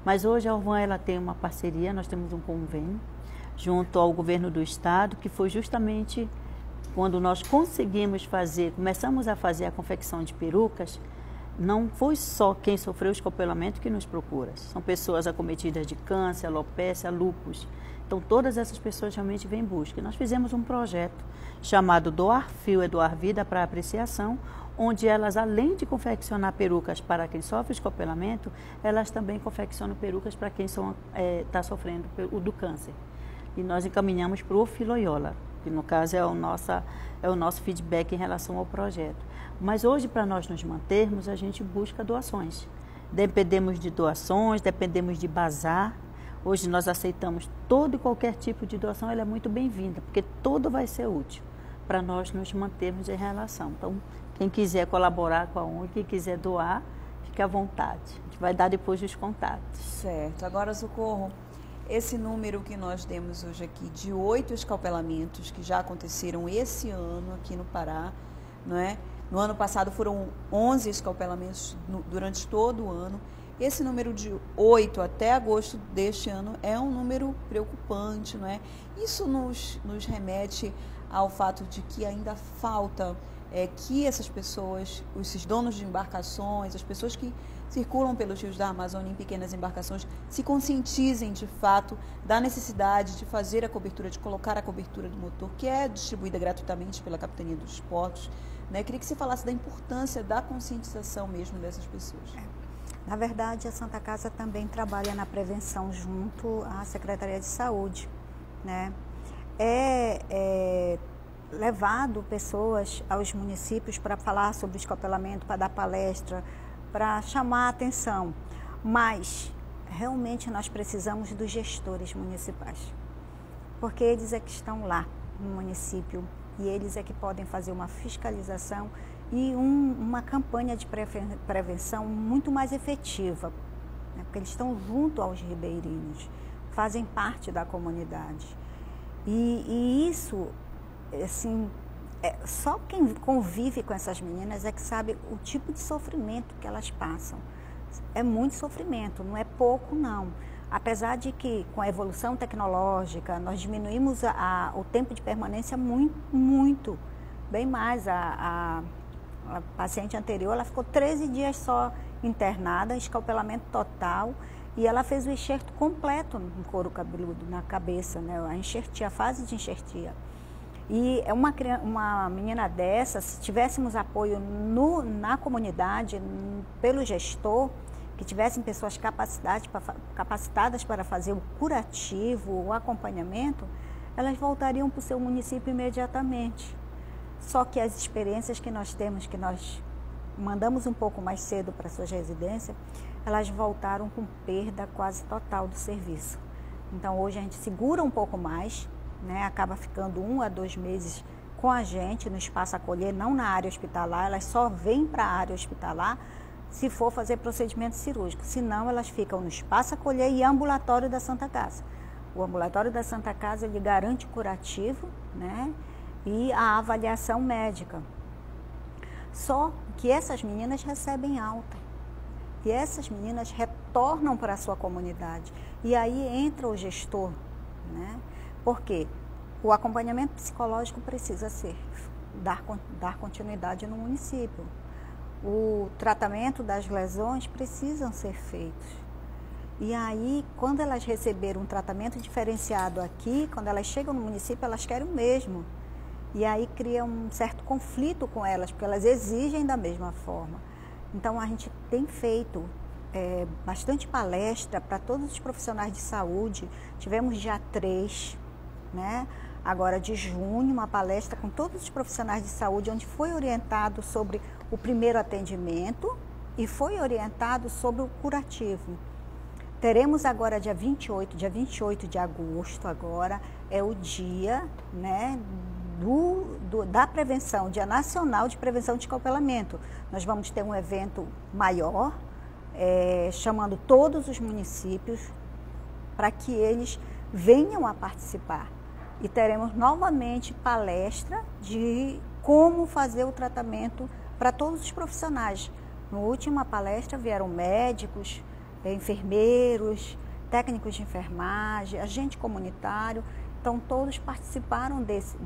Mas hoje a Orvan ela tem uma parceria, nós temos um convênio junto ao governo do estado, que foi justamente quando nós começamos a fazer a confecção de perucas. Não foi só quem sofreu escopelamento que nos procura, são pessoas acometidas de câncer, alopécia, lúpus. Então todas essas pessoas realmente vêm em busca. E nós fizemos um projeto chamado Doar Fio é Doar Vida para Apreciação, onde elas, além de confeccionar perucas para quem sofre escopelamento, elas também confeccionam perucas para quem está sofrendo do câncer. E nós encaminhamos para o Filoiola, que no caso é o nosso feedback em relação ao projeto. Mas hoje, para nós nos mantermos, a gente busca doações. Dependemos de doações, dependemos de bazar. Hoje nós aceitamos todo e qualquer tipo de doação, ela é muito bem-vinda, porque tudo vai ser útil para nós nos mantermos em relação. Então, quem quiser colaborar com a ONG, quem quiser doar, fique à vontade. A gente vai dar depois os contatos. Certo. Agora, Socorro, esse número que nós demos hoje aqui de 8 escalpelamentos que já aconteceram esse ano aqui no Pará, não é? No ano passado foram 11 escalpelamentos durante todo o ano. Esse número de 8 até agosto deste ano é um número preocupante, não é? Isso nos remete ao fato de que ainda falta que essas pessoas, esses donos de embarcações, as pessoas que circulam pelos rios da Amazônia em pequenas embarcações, se conscientizem de fato da necessidade de fazer a cobertura, de colocar a cobertura do motor, que é distribuída gratuitamente pela Capitania dos Portos, né? Queria que você falasse da importância da conscientização mesmo dessas pessoas. Na verdade, a Santa Casa também trabalha na prevenção junto à Secretaria de Saúde, né? Levado pessoas aos municípios para falar sobre o escopelamento, para dar palestra, para chamar a atenção, mas realmente nós precisamos dos gestores municipais, porque eles é que estão lá no município e eles é que podem fazer uma fiscalização e uma campanha de prevenção muito mais efetiva, né? Porque eles estão junto aos ribeirinhos, fazem parte da comunidade. E isso, assim, só quem convive com essas meninas é que sabe o tipo de sofrimento que elas passam. É muito sofrimento, não é pouco não. Apesar de que com a evolução tecnológica nós diminuímos o tempo de permanência muito, bem mais. A paciente anterior, ela ficou 13 dias só internada, escalpelamento total, e ela fez o enxerto completo no couro cabeludo, na cabeça, né? A fase de enxertia. E uma menina dessa, se tivéssemos apoio na comunidade, pelo gestor, que tivessem pessoas capacitadas para fazer o curativo, o acompanhamento, elas voltariam para o seu município imediatamente. Só que as experiências que nós temos, que nós mandamos um pouco mais cedo para suas residências, elas voltaram com perda quase total do serviço. Então hoje a gente segura um pouco mais, né? Acaba ficando 1 a 2 meses com a gente no espaço acolher, não na área hospitalar, elas só vêm para a área hospitalar se for fazer procedimento cirúrgico, senão elas ficam no espaço acolher e ambulatório da Santa Casa. O ambulatório da Santa Casa, ele garante curativo, né? E a avaliação médica. Só que essas meninas recebem alta. E essas meninas retornam para a sua comunidade. E aí entra o gestor, né? Porque o acompanhamento psicológico precisa dar continuidade no município. O tratamento das lesões precisam ser feitos. E aí, quando elas receberam um tratamento diferenciado aqui, quando elas chegam no município, elas querem o mesmo. E aí cria um certo conflito com elas, porque elas exigem da mesma forma. Então, a gente tem feito bastante palestra para todos os profissionais de saúde. Tivemos já 3, né? Agora de junho, uma palestra com todos os profissionais de saúde, onde foi orientado sobre o primeiro atendimento e foi orientado sobre o curativo. Teremos agora dia 28 de agosto, agora é o dia, né, da prevenção, Dia Nacional de Prevenção de Escopelamento. Nós vamos ter um evento maior, chamando todos os municípios para que eles venham a participar. E teremos novamente palestra de como fazer o tratamento para todos os profissionais. Na última palestra vieram médicos, enfermeiros, técnicos de enfermagem, agente comunitário. Então, todos participaram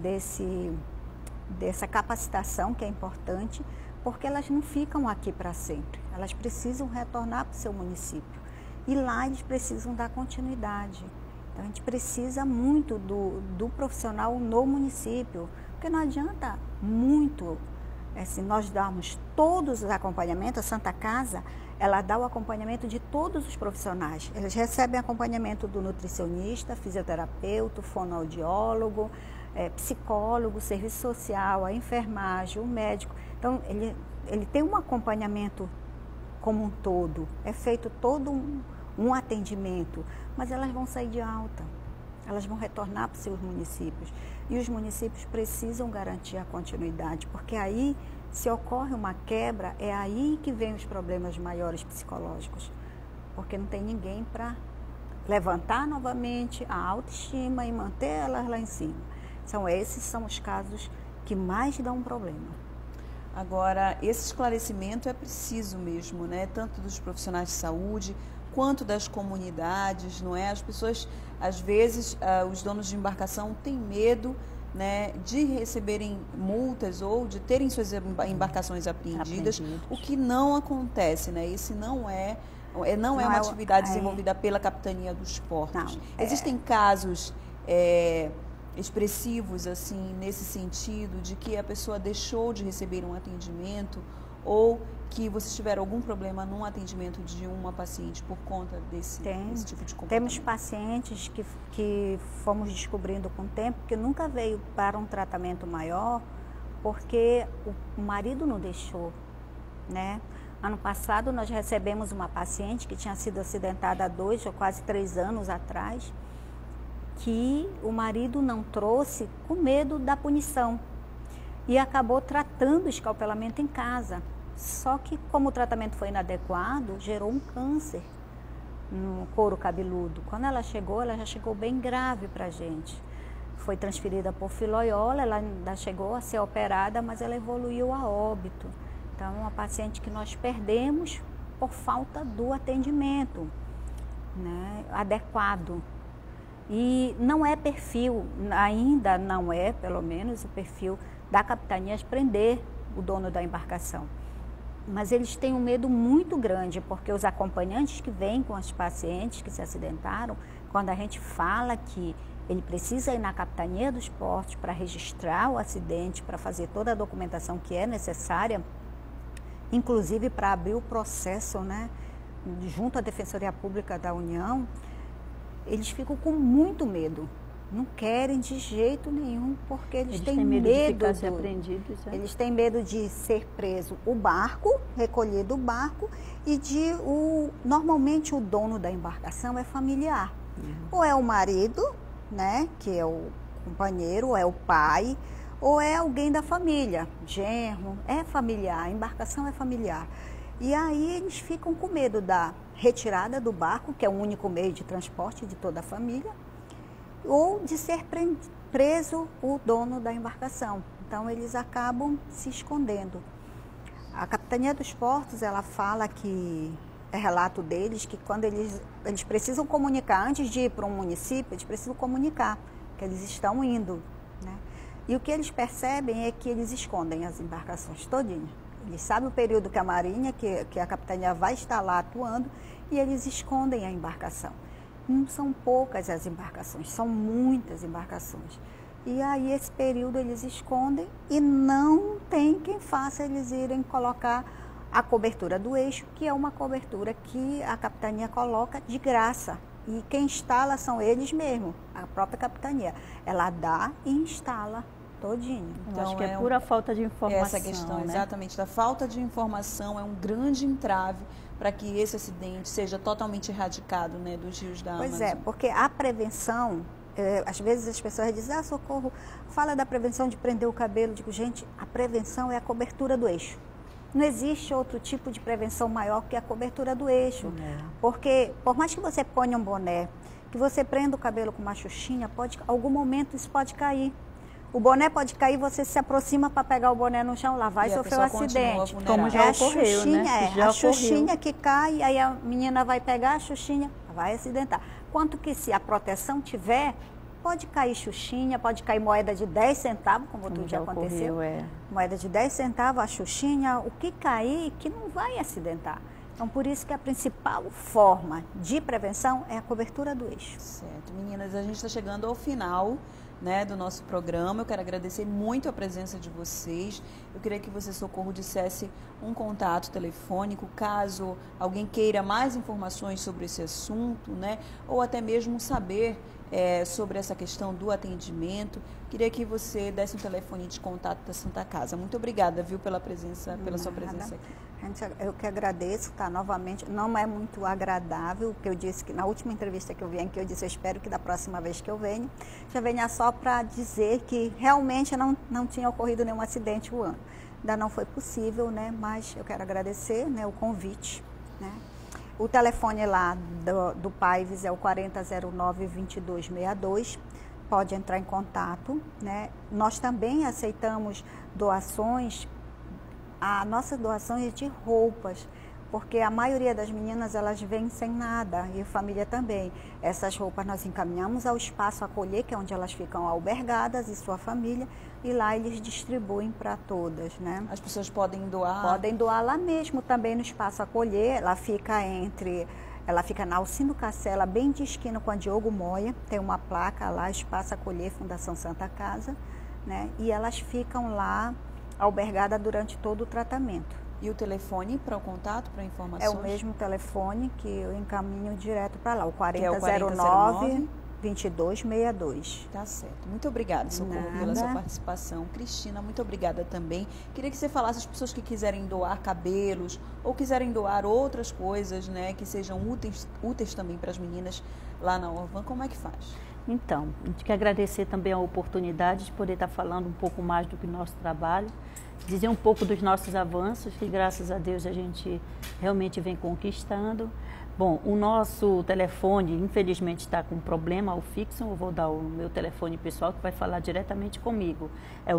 dessa capacitação, que é importante, porque elas não ficam aqui para sempre. Elas precisam retornar para o seu município. E lá eles precisam dar continuidade. Então, a gente precisa muito do profissional no município, porque não adianta muito se nós darmos todos os acompanhamentos. A Santa Casa, ela dá o acompanhamento de todos os profissionais. Eles recebem acompanhamento do nutricionista, fisioterapeuta, fonoaudiólogo, psicólogo, serviço social, a enfermagem, o médico. Então, ele tem um acompanhamento como um todo. É feito todo um atendimento, mas elas vão sair de alta. Elas vão retornar para os seus municípios. E os municípios precisam garantir a continuidade, porque aí, se ocorre uma quebra, é aí que vem os problemas maiores psicológicos. Porque não tem ninguém para levantar novamente a autoestima e manter elas lá em cima. Então, esses são os casos que mais dão um problema. Agora, esse esclarecimento é preciso mesmo, né? Tanto dos profissionais de saúde, quanto das comunidades, não é? As pessoas, às vezes, os donos de embarcação têm medo, né, de receberem multas ou de terem suas embarcações apreendidas, o que não acontece, né? Esse não é uma atividade desenvolvida pela Capitania dos Portos. Existem casos expressivos, assim, nesse sentido, de que a pessoa deixou de receber um atendimento ou que vocês tiveram algum problema num atendimento de uma paciente por conta desse tipo de comportamento? Temos pacientes que fomos descobrindo com o tempo que nunca veio para um tratamento maior porque o marido não deixou, né? Ano passado nós recebemos uma paciente que tinha sido acidentada há 2 ou quase 3 anos atrás, que o marido não trouxe com medo da punição e acabou tratando o escalpelamento em casa. Só que, como o tratamento foi inadequado, gerou um câncer no couro cabeludo. Quando ela já chegou bem grave para a gente. Foi transferida por filoiola, ela ainda chegou a ser operada, mas ela evoluiu a óbito. Então, é uma paciente que nós perdemos por falta do atendimento, né, adequado. E não é perfil, ainda não é, pelo menos, o perfil da capitania de prender o dono da embarcação. Mas eles têm um medo muito grande, porque os acompanhantes que vêm com os pacientes que se acidentaram, quando a gente fala que ele precisa ir na Capitania dos Portos para registrar o acidente, para fazer toda a documentação que é necessária, inclusive para abrir o processo, né, junto à Defensoria Pública da União, eles ficam com muito medo. Não querem de jeito nenhum, porque eles têm medo de ficar se apreendidos. Eles têm medo de ser preso o barco, recolhido o barco, e normalmente o dono da embarcação é familiar. Ou é o marido, né, que é o companheiro, ou é o pai, ou é alguém da família, genro, é familiar, a embarcação é familiar. E aí eles ficam com medo da retirada do barco, que é o único meio de transporte de toda a família, ou de ser preso o dono da embarcação. Então, eles acabam se escondendo. A Capitania dos Portos, ela fala que, é relato deles, que quando eles precisam comunicar, antes de ir para um município, eles precisam comunicar que eles estão indo, né? E o que eles percebem é que eles escondem as embarcações todinhas. Eles sabem o período que a Marinha, que a Capitania vai estar lá atuando, e eles escondem a embarcação. Não são poucas as embarcações, são muitas embarcações. E aí, esse período, eles escondem e não tem quem faça eles irem colocar a cobertura do eixo, que é uma cobertura que a Capitania coloca de graça. E quem instala são eles mesmos, a própria Capitania. Ela dá e instala todinho. Então, acho que é pura falta de informação. Essa questão, né? Exatamente, da falta de informação é um grande entrave para que esse acidente seja totalmente erradicado, né, dos rios da Amazônia. Pois é, porque a prevenção, às vezes as pessoas dizem, Socorro, fala da prevenção de prender o cabelo. Eu digo, gente, a prevenção é a cobertura do eixo. Não existe outro tipo de prevenção maior que a cobertura do eixo. Porque, por mais que você ponha um boné, que você prenda o cabelo com uma xuxinha, algum momento isso pode cair. O boné pode cair, você se aproxima para pegar o boné no chão, lá vai sofrer um acidente. Como já ocorreu, né? A xuxinha que cai, aí a menina vai pegar a xuxinha, vai acidentar. Quanto que se a proteção tiver, pode cair xuxinha, pode cair moeda de 10 centavos, como outro dia aconteceu. Moeda de 10 centavos, a xuxinha, o que cair, que não vai acidentar. Então, por isso que a principal forma de prevenção é a cobertura do eixo. Certo. Meninas, a gente está chegando ao final, né, do nosso programa. Eu quero agradecer muito a presença de vocês. Eu queria que você, Socorro, dissesse um contato telefônico, caso alguém queira mais informações sobre esse assunto, né, ou até mesmo saber sobre essa questão do atendimento. Queria que você desse um telefone de contato da Santa Casa. Muito obrigada, viu, pela sua presença aqui. Eu que agradeço, tá? Novamente, não é muito agradável, porque eu disse que na última entrevista que eu vim aqui, eu disse, eu espero que da próxima vez que eu venha, já venha só para dizer que realmente não tinha ocorrido nenhum acidente o ano. Ainda não foi possível, né? Mas eu quero agradecer, né, o convite, né? O telefone lá do Paives é o 4009-2262, pode entrar em contato, né? Nós também aceitamos doações, a nossa doação é de roupas, porque a maioria das meninas, elas vêm sem nada, e a família também. Essas roupas nós encaminhamos ao Espaço Acolher, que é onde elas ficam albergadas, e sua família, e lá eles distribuem para todas, né? As pessoas podem doar? Podem doar lá mesmo, também no Espaço Acolher. Ela fica na Alcindo Cacela, bem de esquina com a Diogo Moya. Tem uma placa lá, Espaço Acolher, Fundação Santa Casa, né? E elas ficam lá albergadas durante todo o tratamento. E o telefone para o contato, para informações? É o mesmo telefone que eu encaminho direto para lá, o 4009-2262. Tá certo. Muito obrigada, Socorro, pela sua participação. Cristina, muito obrigada também. Queria que você falasse às pessoas que quiserem doar cabelos ou quiserem doar outras coisas, né, que sejam úteis também para as meninas lá na Orvan, como é que faz? Então, a gente quer agradecer também a oportunidade de poder estar falando um pouco mais do que o nosso trabalho, dizer um pouco dos nossos avanços, que graças a Deus a gente realmente vem conquistando. Bom, o nosso telefone, infelizmente, está com problema, o fixo. Eu vou dar o meu telefone pessoal, que vai falar diretamente comigo. É o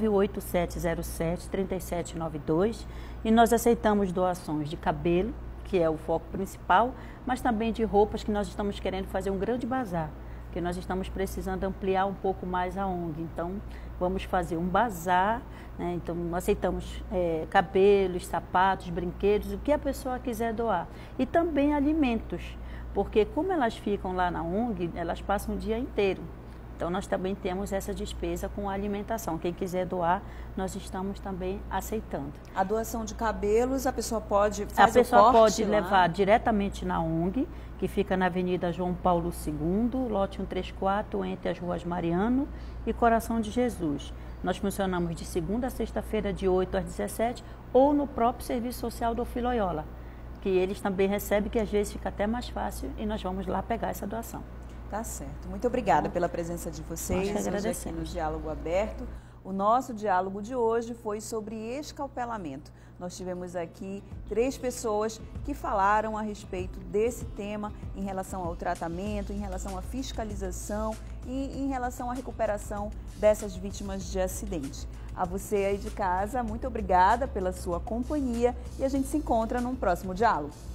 98707-3792. E nós aceitamos doações de cabelo, que é o foco principal, mas também de roupas, que nós estamos querendo fazer um grande bazar, porque nós estamos precisando ampliar um pouco mais a ONG. Então, vamos fazer um bazar, né? Então, aceitamos cabelos, sapatos, brinquedos, o que a pessoa quiser doar. E também alimentos, porque como elas ficam lá na ONG, elas passam o dia inteiro. Então, nós também temos essa despesa com a alimentação. Quem quiser doar, nós estamos também aceitando. A doação de cabelos, a pessoa pode fazer A pessoa pode levar diretamente na ONG, que fica na Avenida João Paulo II, lote 134, entre as ruas Mariano e Coração de Jesus. Nós funcionamos de segunda a sexta-feira, de 8 às 17, ou no próprio Serviço Social do Filoiola, que eles também recebem, que às vezes fica até mais fácil, e nós vamos lá pegar essa doação. Tá certo. Muito obrigada pela presença de vocês hoje aqui no Diálogo Aberto. O nosso diálogo de hoje foi sobre escalpelamento. Nós tivemos aqui 3 pessoas que falaram a respeito desse tema em relação ao tratamento, em relação à fiscalização e em relação à recuperação dessas vítimas de acidente. A você aí de casa, muito obrigada pela sua companhia e a gente se encontra num próximo diálogo.